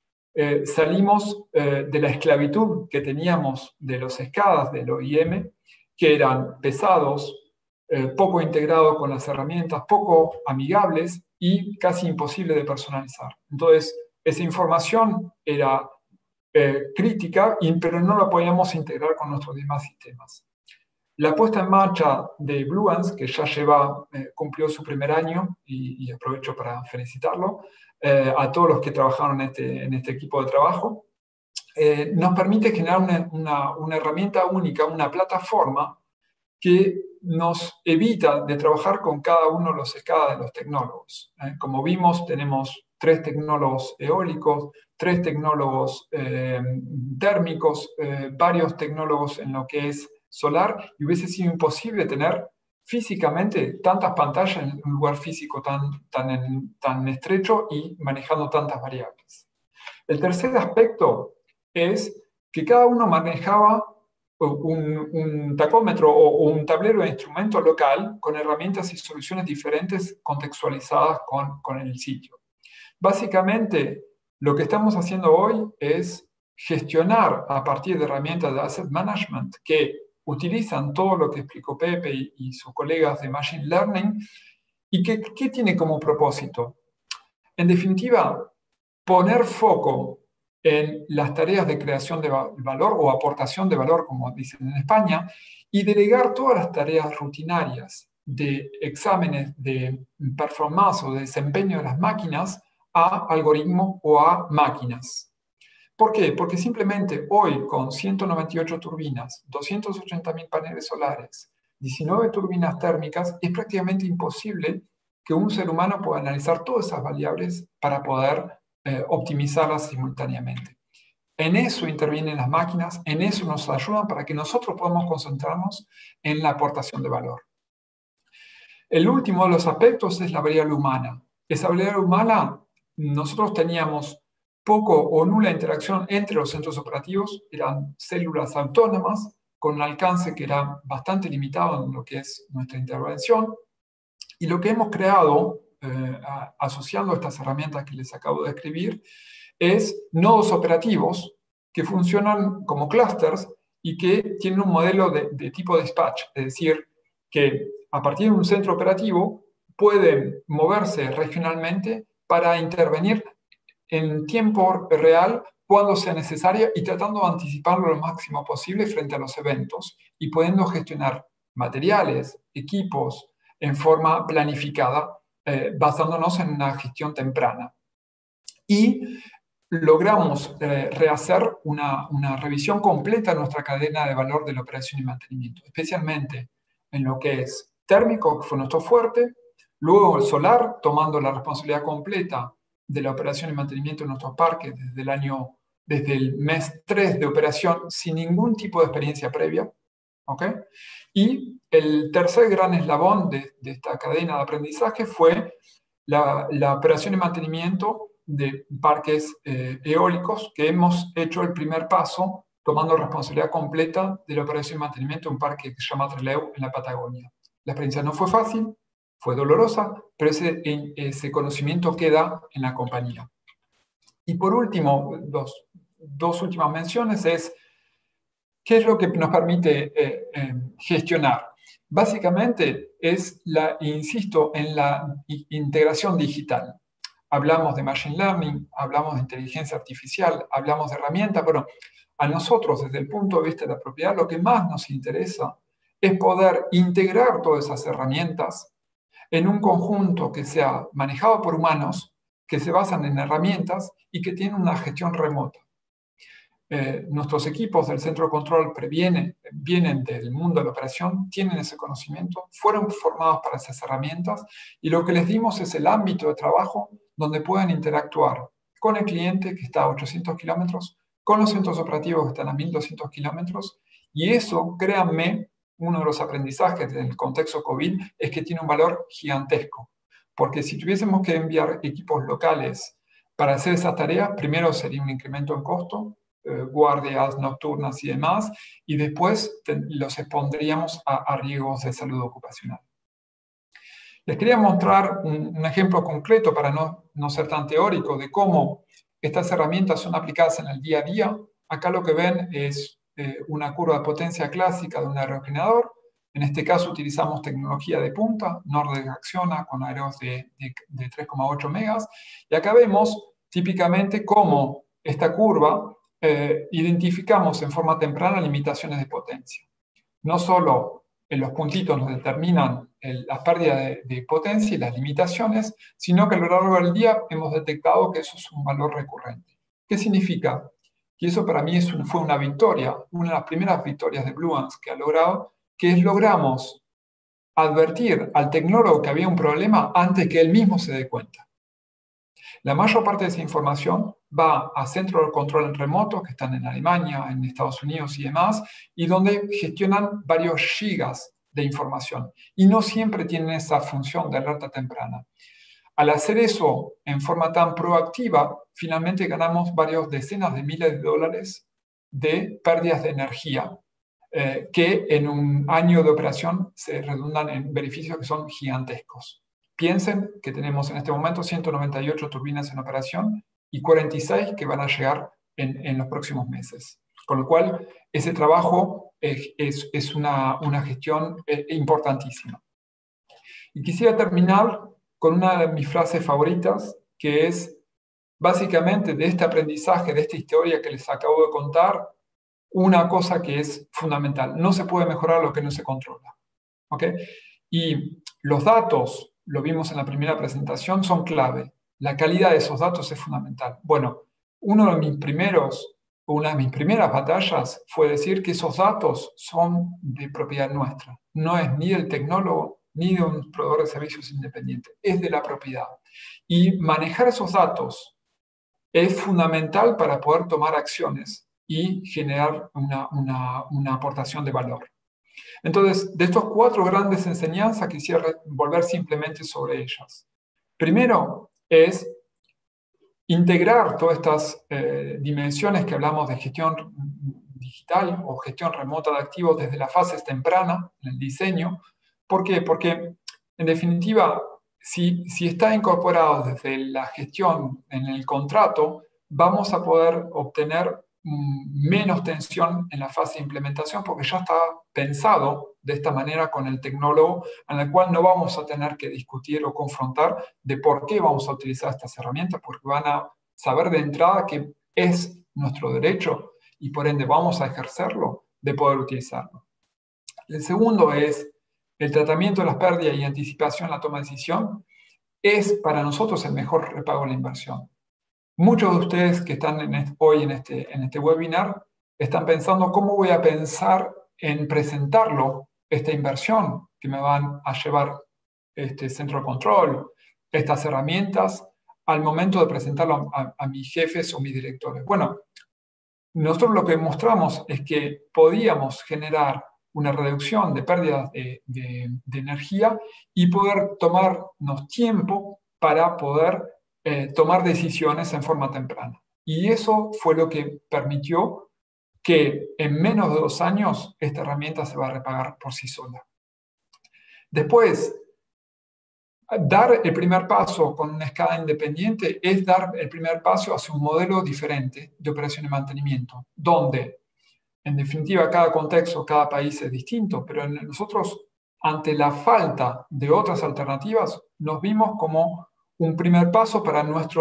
salimos de la esclavitud que teníamos de los SCADAs del OIM, que eran pesados, poco integrados con las herramientas, poco amigables y casi imposible de personalizar. Entonces, esa información era crítica, pero no la podíamos integrar con nuestros demás sistemas. La puesta en marcha de Bluance, que ya cumplió su primer año, y aprovecho para felicitarlo, a todos los que trabajaron en este equipo de trabajo, nos permite generar una herramienta única, una plataforma que nos evita de trabajar con cada uno de los SCADA de los tecnólogos. Como vimos, tenemos 3 tecnólogos eólicos, 3 tecnólogos térmicos, varios tecnólogos en lo que es solar, y hubiese sido imposible tener físicamente tantas pantallas en un lugar físico tan estrecho y manejando tantas variables. El tercer aspecto es que cada uno manejaba un tacómetro o un tablero de instrumento local con herramientas y soluciones diferentes contextualizadas con el sitio. Básicamente, lo que estamos haciendo hoy es gestionar a partir de herramientas de asset management que utilizan todo lo que explicó Pepe y sus colegas de Machine Learning, y ¿qué tiene como propósito? En definitiva, poner foco en las tareas de creación de valor o aportación de valor, como dicen en España, y delegar todas las tareas rutinarias de exámenes de performance o de desempeño de las máquinas a algoritmos o a máquinas. ¿Por qué? Porque simplemente hoy, con 198 turbinas, 280.000 paneles solares, 19 turbinas térmicas, es prácticamente imposible que un ser humano pueda analizar todas esas variables para poder optimizarlas simultáneamente. En eso intervienen las máquinas, en eso nos ayudan para que nosotros podamos concentrarnos en la aportación de valor. El último de los aspectos es la variable humana. Esa variable humana, nosotros teníamos poco o nula interacción entre los centros operativos, eran células autónomas con un alcance que era bastante limitado en lo que es nuestra intervención, y lo que hemos creado, asociando estas herramientas que les acabo de describir, es nodos operativos que funcionan como clusters y que tienen un modelo de tipo dispatch, es decir, que a partir de un centro operativo pueden moverse regionalmente para intervenir en tiempo real cuando sea necesario y tratando de anticiparlo lo máximo posible frente a los eventos y pudiendo gestionar materiales, equipos en forma planificada, basándonos en una gestión temprana. Y logramos rehacer una revisión completa de nuestra cadena de valor de la operación y mantenimiento, especialmente en lo que es térmico, que fue nuestro fuerte, luego el solar, tomando la responsabilidad completa de la operación y mantenimiento de nuestros parques desde el mes 3 de operación sin ningún tipo de experiencia previa. ¿Okay? Y el tercer gran eslabón de esta cadena de aprendizaje fue la operación y mantenimiento de parques eólicos, que hemos hecho el primer paso tomando responsabilidad completa de la operación y mantenimiento de un parque que se llama Trelew en la Patagonia. La experiencia no fue fácil, fue dolorosa, pero ese conocimiento queda en la compañía. Y por último, dos últimas menciones es ¿qué es lo que nos permite gestionar? Básicamente es, insisto, en la integración digital. Hablamos de Machine Learning, hablamos de inteligencia artificial, hablamos de herramientas. Bueno, a nosotros, desde el punto de vista de la propiedad, lo que más nos interesa es poder integrar todas esas herramientas en un conjunto que sea manejado por humanos, que se basan en herramientas y que tienen una gestión remota. Nuestros equipos del centro de control vienen del mundo de la operación, tienen ese conocimiento, fueron formados para esas herramientas y lo que les dimos es el ámbito de trabajo donde pueden interactuar con el cliente que está a 800 kilómetros, con los centros operativos que están a 1200 kilómetros y eso, créanme, uno de los aprendizajes del contexto COVID es que tiene un valor gigantesco, porque si tuviésemos que enviar equipos locales para hacer esas tareas, primero sería un incremento en costo, guardias nocturnas y demás, y después los expondríamos a riesgos de salud ocupacional. Les quería mostrar un ejemplo concreto para no ser tan teórico de cómo estas herramientas son aplicadas en el día a día. Acá lo que ven es una curva de potencia clásica de un aerogenerador. En este caso utilizamos tecnología de punta, Nordex Acciona con aeros de 3,8 megas. Y acá vemos típicamente cómo esta curva identificamos en forma temprana limitaciones de potencia. No solo en los puntitos nos determinan la pérdida de potencia y las limitaciones, sino que a lo largo del día hemos detectado que eso es un valor recurrente. ¿Qué significa? Que eso para mí fue una victoria, una de las primeras victorias de Bluance que ha logrado, que logramos advertir al tecnólogo que había un problema antes que él mismo se dé cuenta. La mayor parte de esa información va a centros de control remotos que están en Alemania, en Estados Unidos y demás, y donde gestionan varios gigas de información. Y no siempre tienen esa función de alerta temprana. Al hacer eso en forma tan proactiva, finalmente ganamos varias decenas de miles de dólares de pérdidas de energía, que en un año de operación se redundan en beneficios que son gigantescos. Piensen que tenemos en este momento 198 turbinas en operación y 46 que van a llegar en los próximos meses. Con lo cual, ese trabajo es una gestión importantísima. Y quisiera terminar con una de mis frases favoritas, que es básicamente de este aprendizaje, de esta historia que les acabo de contar, una cosa que es fundamental. No se puede mejorar lo que no se controla. ¿Okay? Y los datos, lo vimos en la primera presentación, son clave. La calidad de esos datos es fundamental. Bueno, una de mis primeras batallas fue decir que esos datos son de propiedad nuestra. No es ni del tecnólogo ni de un proveedor de servicios independiente. Es de la propiedad. Y manejar esos datos es fundamental para poder tomar acciones y generar una aportación de valor. Entonces, de estos 4 grandes enseñanzas, quisiera volver simplemente sobre ellas. Primero es integrar todas estas dimensiones que hablamos de gestión digital o gestión remota de activos desde las fases tempranas en el diseño. ¿Por qué? Porque, en definitiva, si está incorporado desde la gestión en el contrato, vamos a poder obtener menos tensión en la fase de implementación porque ya está pensado de esta manera con el tecnólogo, en la cual no vamos a tener que discutir o confrontar de por qué vamos a utilizar estas herramientas, porque van a saber de entrada que es nuestro derecho y por ende vamos a ejercerlo de poder utilizarlo. El segundo es el tratamiento de las pérdidas y anticipación en la toma de decisión. Es para nosotros el mejor repago de la inversión. Muchos de ustedes que están hoy en este webinar están pensando cómo voy a pensar en presentarlo, esta inversión que me van a llevar este centro de control, estas herramientas al momento de presentarlo a mis jefes o mis directores? Bueno, nosotros lo que mostramos es que podíamos generar una reducción de pérdidas de energía y poder tomarnos tiempo para poder tomar decisiones en forma temprana. Y eso fue lo que permitió que en menos de 2 años esta herramienta se va a repagar por sí sola. Después, dar el primer paso con una escala independiente es dar el primer paso hacia un modelo diferente de operación y mantenimiento, donde, en definitiva, cada contexto, cada país es distinto, pero nosotros, ante la falta de otras alternativas, nos vimos como un primer paso para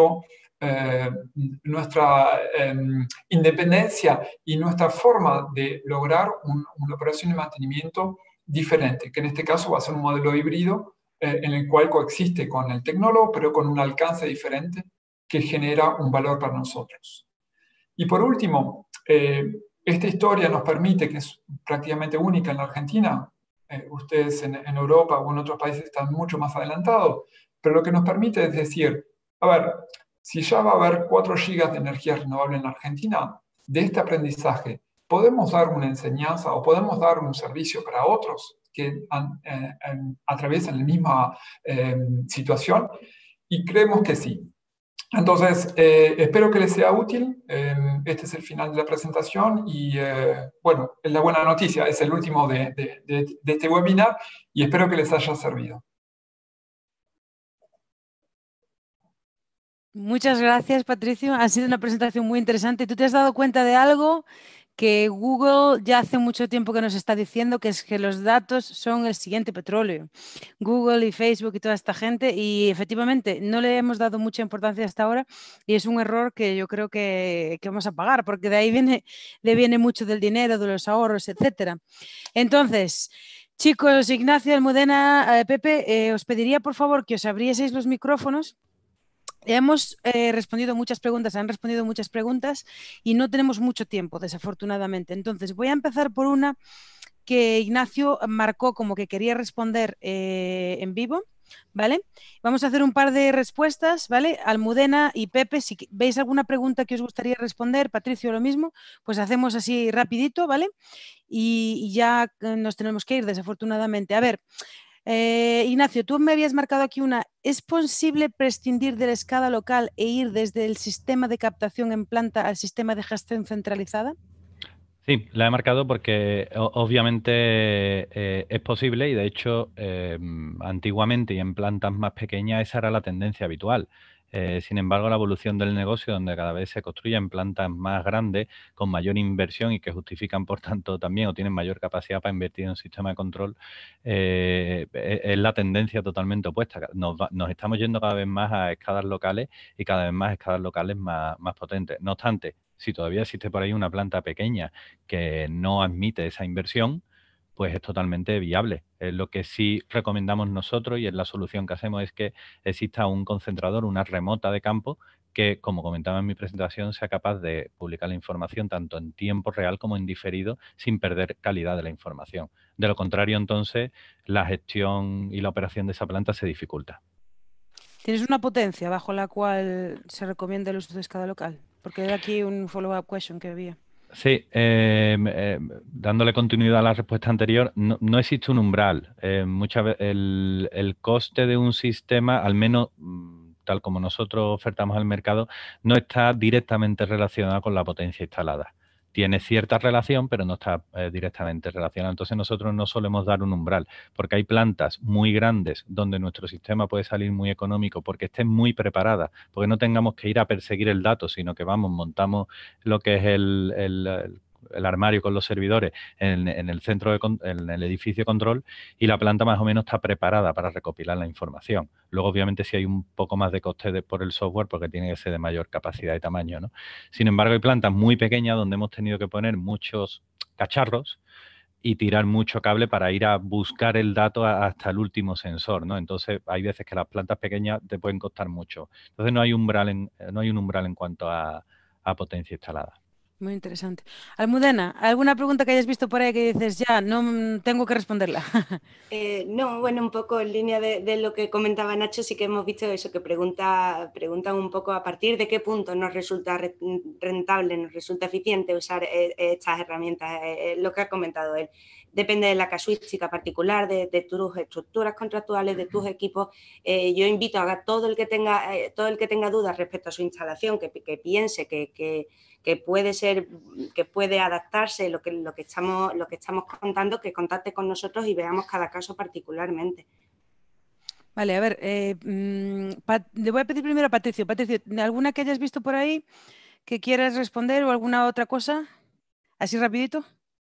nuestra independencia y nuestra forma de lograr una operación y mantenimiento diferente, que en este caso va a ser un modelo híbrido en el cual coexiste con el tecnólogo, pero con un alcance diferente que genera un valor para nosotros. Y por último, esta historia nos permite, que es prácticamente única en la Argentina, ustedes en Europa o en otros países están mucho más adelantados, pero lo que nos permite es decir, a ver, si ya va a haber 4 gigas de energía renovable en la Argentina, de este aprendizaje, ¿podemos dar una enseñanza o podemos dar un servicio para otros que atraviesan la misma situación? Y creemos que sí. Entonces, espero que les sea útil. Este es el final de la presentación y, bueno, la buena noticia, es el último de este webinar y espero que les haya servido. Muchas gracias, Patricio. Ha sido una presentación muy interesante. ¿Tú te has dado cuenta de algo que Google ya hace mucho tiempo que nos está diciendo, que es que los datos son el siguiente petróleo? Google y Facebook y toda esta gente, y efectivamente no le hemos dado mucha importancia hasta ahora y es un error que yo creo que vamos a pagar, porque de ahí viene mucho del dinero, de los ahorros, etcétera. Entonces, chicos, Ignacio, Almudena, Pepe, os pediría por favor que os abrieseis los micrófonos. Hemos respondido muchas preguntas, han respondido muchas preguntas y no tenemos mucho tiempo, desafortunadamente. Entonces, voy a empezar por una que Ignacio marcó como que quería responder en vivo, ¿vale? Vamos a hacer un par de respuestas, ¿vale? Almudena y Pepe, si veis alguna pregunta que os gustaría responder, Patricio, lo mismo, pues hacemos así rapidito, ¿vale? Y ya nos tenemos que ir, desafortunadamente. A ver, Ignacio, tú me habías marcado aquí una. ¿Es posible prescindir de la escala local e ir desde el sistema de captación en planta al sistema de gestión centralizada? Sí, la he marcado porque obviamente es posible y de hecho antiguamente y en plantas más pequeñas esa era la tendencia habitual. Sin embargo, la evolución del negocio, donde cada vez se construyen plantas más grandes, con mayor inversión y que justifican, por tanto, también o tienen mayor capacidad para invertir en un sistema de control, es la tendencia totalmente opuesta. Nos estamos yendo cada vez más a escalas locales y cada vez más a escalas locales más potentes. No obstante, si todavía existe por ahí una planta pequeña que no admite esa inversión, pues es totalmente viable. Lo que sí recomendamos nosotros y es la solución que hacemos es que exista un concentrador, una remota de campo, que, como comentaba en mi presentación, sea capaz de publicar la información tanto en tiempo real como en diferido sin perder calidad de la información. De lo contrario, entonces, la gestión y la operación de esa planta se dificulta. ¿Tienes una potencia bajo la cual se recomienda el uso de escala local? Porque era aquí un follow-up question que había. Sí, dándole continuidad a la respuesta anterior, no existe un umbral. Muchas veces el coste de un sistema, al menos tal como nosotros ofertamos al mercado, no está directamente relacionado con la potencia instalada. Tiene cierta relación, pero no está directamente relacionado. Entonces nosotros no solemos dar un umbral, porque hay plantas muy grandes donde nuestro sistema puede salir muy económico porque estén muy preparadas, porque no tengamos que ir a perseguir el dato, sino que montamos lo que es el armario con los servidores en el centro, en el edificio de control, y la planta más o menos está preparada para recopilar la información. Luego, obviamente, sí hay un poco más de coste por el software porque tiene que ser de mayor capacidad y tamaño, ¿no? Sin embargo, hay plantas muy pequeñas donde hemos tenido que poner muchos cacharros y tirar mucho cable para ir a buscar el dato hasta el último sensor, ¿no? Entonces, hay veces que las plantas pequeñas te pueden costar mucho. Entonces, no hay un umbral en cuanto a potencia instalada. Muy interesante. Almudena, ¿alguna pregunta que hayas visto por ahí que dices, ya, no tengo que responderla? No, bueno, un poco en línea de lo que comentaba Nacho, sí que hemos visto eso, que preguntan un poco a partir de qué punto nos resulta rentable, nos resulta eficiente usar estas herramientas, lo que ha comentado él. Depende de la casuística particular, de tus estructuras contractuales, de tus equipos. Yo invito a todo el que tenga dudas respecto a su instalación, que piense que puede adaptarse lo que estamos contando, que contacte con nosotros y veamos cada caso particularmente. Vale, a ver, le voy a pedir primero a Patricio. Patricio, ¿alguna que hayas visto por ahí que quieras responder o alguna otra cosa? Así rapidito.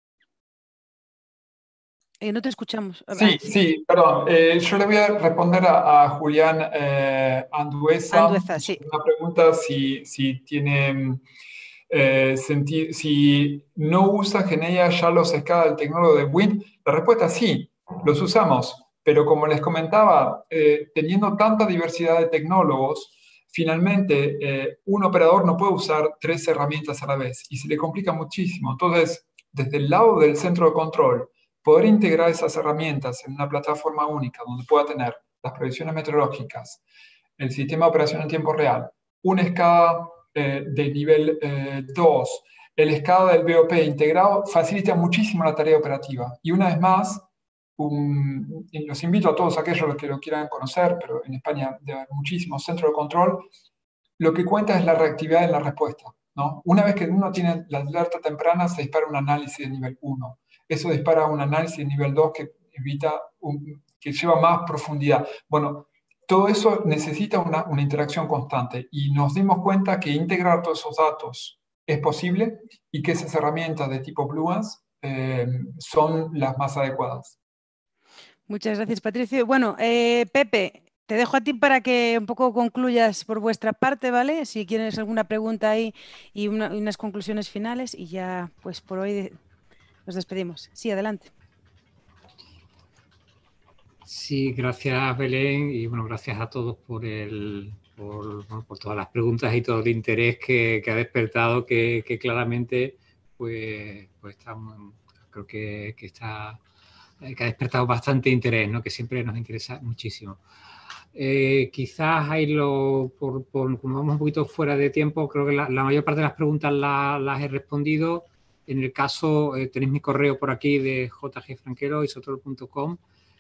No te escuchamos. Sí, perdón. Yo le voy a responder a Julián Andueza. Andueza, sí. Una pregunta si tiene sentido, si no usa Geneia ya los escadas del tecnólogo de Wind. La respuesta es sí, los usamos. Pero como les comentaba, teniendo tanta diversidad de tecnólogos, finalmente un operador no puede usar 3 herramientas a la vez y se le complica muchísimo. Entonces, desde el lado del centro de control, poder integrar esas herramientas en una plataforma única donde pueda tener las previsiones meteorológicas, el sistema de operación en tiempo real, un SCADA de nivel 2, el SCADA del BOP integrado, facilita muchísimo la tarea operativa. Y una vez más, los invito a todos aquellos que lo quieran conocer, pero en España debe haber muchísimos centros de control, lo que cuenta es la reactividad en la respuesta, ¿no? Una vez que uno tiene la alerta temprana, se dispara un análisis de nivel 1. Eso dispara un análisis de nivel 2 que que lleva más profundidad. Bueno, todo eso necesita una interacción constante y nos dimos cuenta que integrar todos esos datos es posible y que esas herramientas de tipo Bluance son las más adecuadas. Muchas gracias, Patricio. Bueno, Pepe, te dejo a ti para que un poco concluyas por vuestra parte, ¿vale? Si quieres alguna pregunta ahí y unas conclusiones finales y ya, pues por hoy nos despedimos. Sí, adelante. Sí, gracias Belén y bueno, gracias a todos por todas las preguntas y todo el interés que ha despertado, que claramente pues creo que ha despertado bastante interés, ¿no? Que siempre nos interesa muchísimo. Quizás ahí como vamos un poquito fuera de tiempo, creo que la mayor parte de las preguntas las he respondido. En el caso, tenéis mi correo por aquí de jgfranquelo@isotrol.com.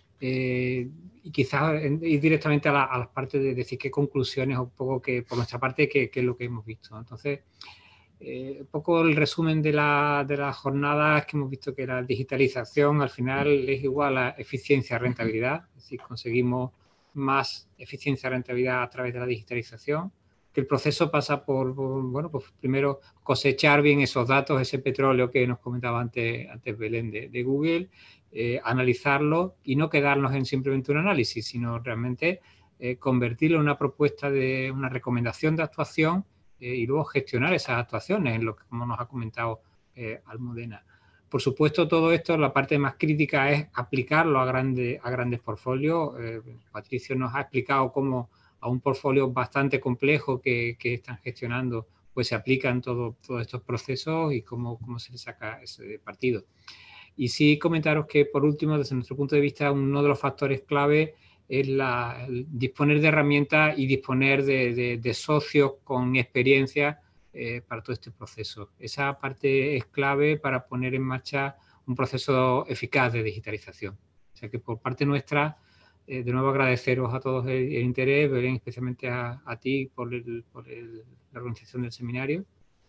Y quizás ir directamente a las partes de decir qué conclusiones un poco que por nuestra parte qué es lo que hemos visto. Entonces, un poco el resumen de la jornada es que hemos visto que la digitalización al final es igual a eficiencia rentabilidad, es decir, conseguimos más eficiencia rentabilidad a través de la digitalización, que el proceso pasa bueno, pues primero cosechar bien esos datos, ese petróleo que nos comentaba antes Belén de Google, analizarlo y no quedarnos en simplemente un análisis, sino realmente convertirlo en una propuesta de una recomendación de actuación y luego gestionar esas actuaciones, en lo que como nos ha comentado Almudena. Por supuesto, todo esto, la parte más crítica es aplicarlo a grandes portfolios. Patricio nos ha explicado cómo a un portfolio bastante complejo que están gestionando, pues se aplican todos estos procesos y cómo se le saca ese partido. Y sí comentaros que, por último, desde nuestro punto de vista, uno de los factores clave es el disponer de herramientas y disponer de socios con experiencia para todo este proceso. Esa parte es clave para poner en marcha un proceso eficaz de digitalización. O sea que por parte nuestra, de nuevo agradeceros a todos el interés, Belén, especialmente a ti por la organización del seminario.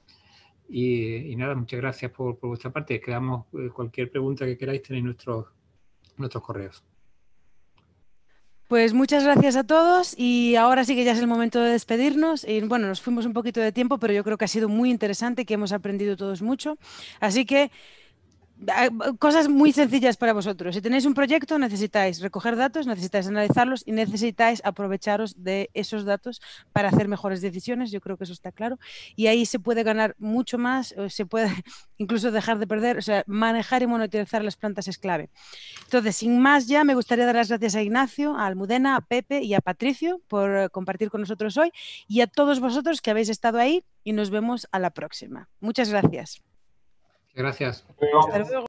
Y nada, muchas gracias por vuestra parte. Quedamos cualquier pregunta que queráis, tenéis nuestros correos. Pues muchas gracias a todos y ahora sí que ya es el momento de despedirnos. Y bueno, nos fuimos un poquito de tiempo, pero yo creo que ha sido muy interesante y que hemos aprendido todos mucho. Así que cosas muy sencillas para vosotros. Si tenéis un proyecto, necesitáis recoger datos, necesitáis analizarlos y necesitáis aprovecharos de esos datos para hacer mejores decisiones. Yo creo que eso está claro. Y ahí se puede ganar mucho más, se puede incluso dejar de perder. O sea, manejar y monitorizar las plantas es clave. Entonces, sin más ya, me gustaría dar las gracias a Ignacio, a Almudena, a Pepe y a Patricio por compartir con nosotros hoy y a todos vosotros que habéis estado ahí y nos vemos a la próxima. Muchas gracias. Gracias. Luego. Hasta luego.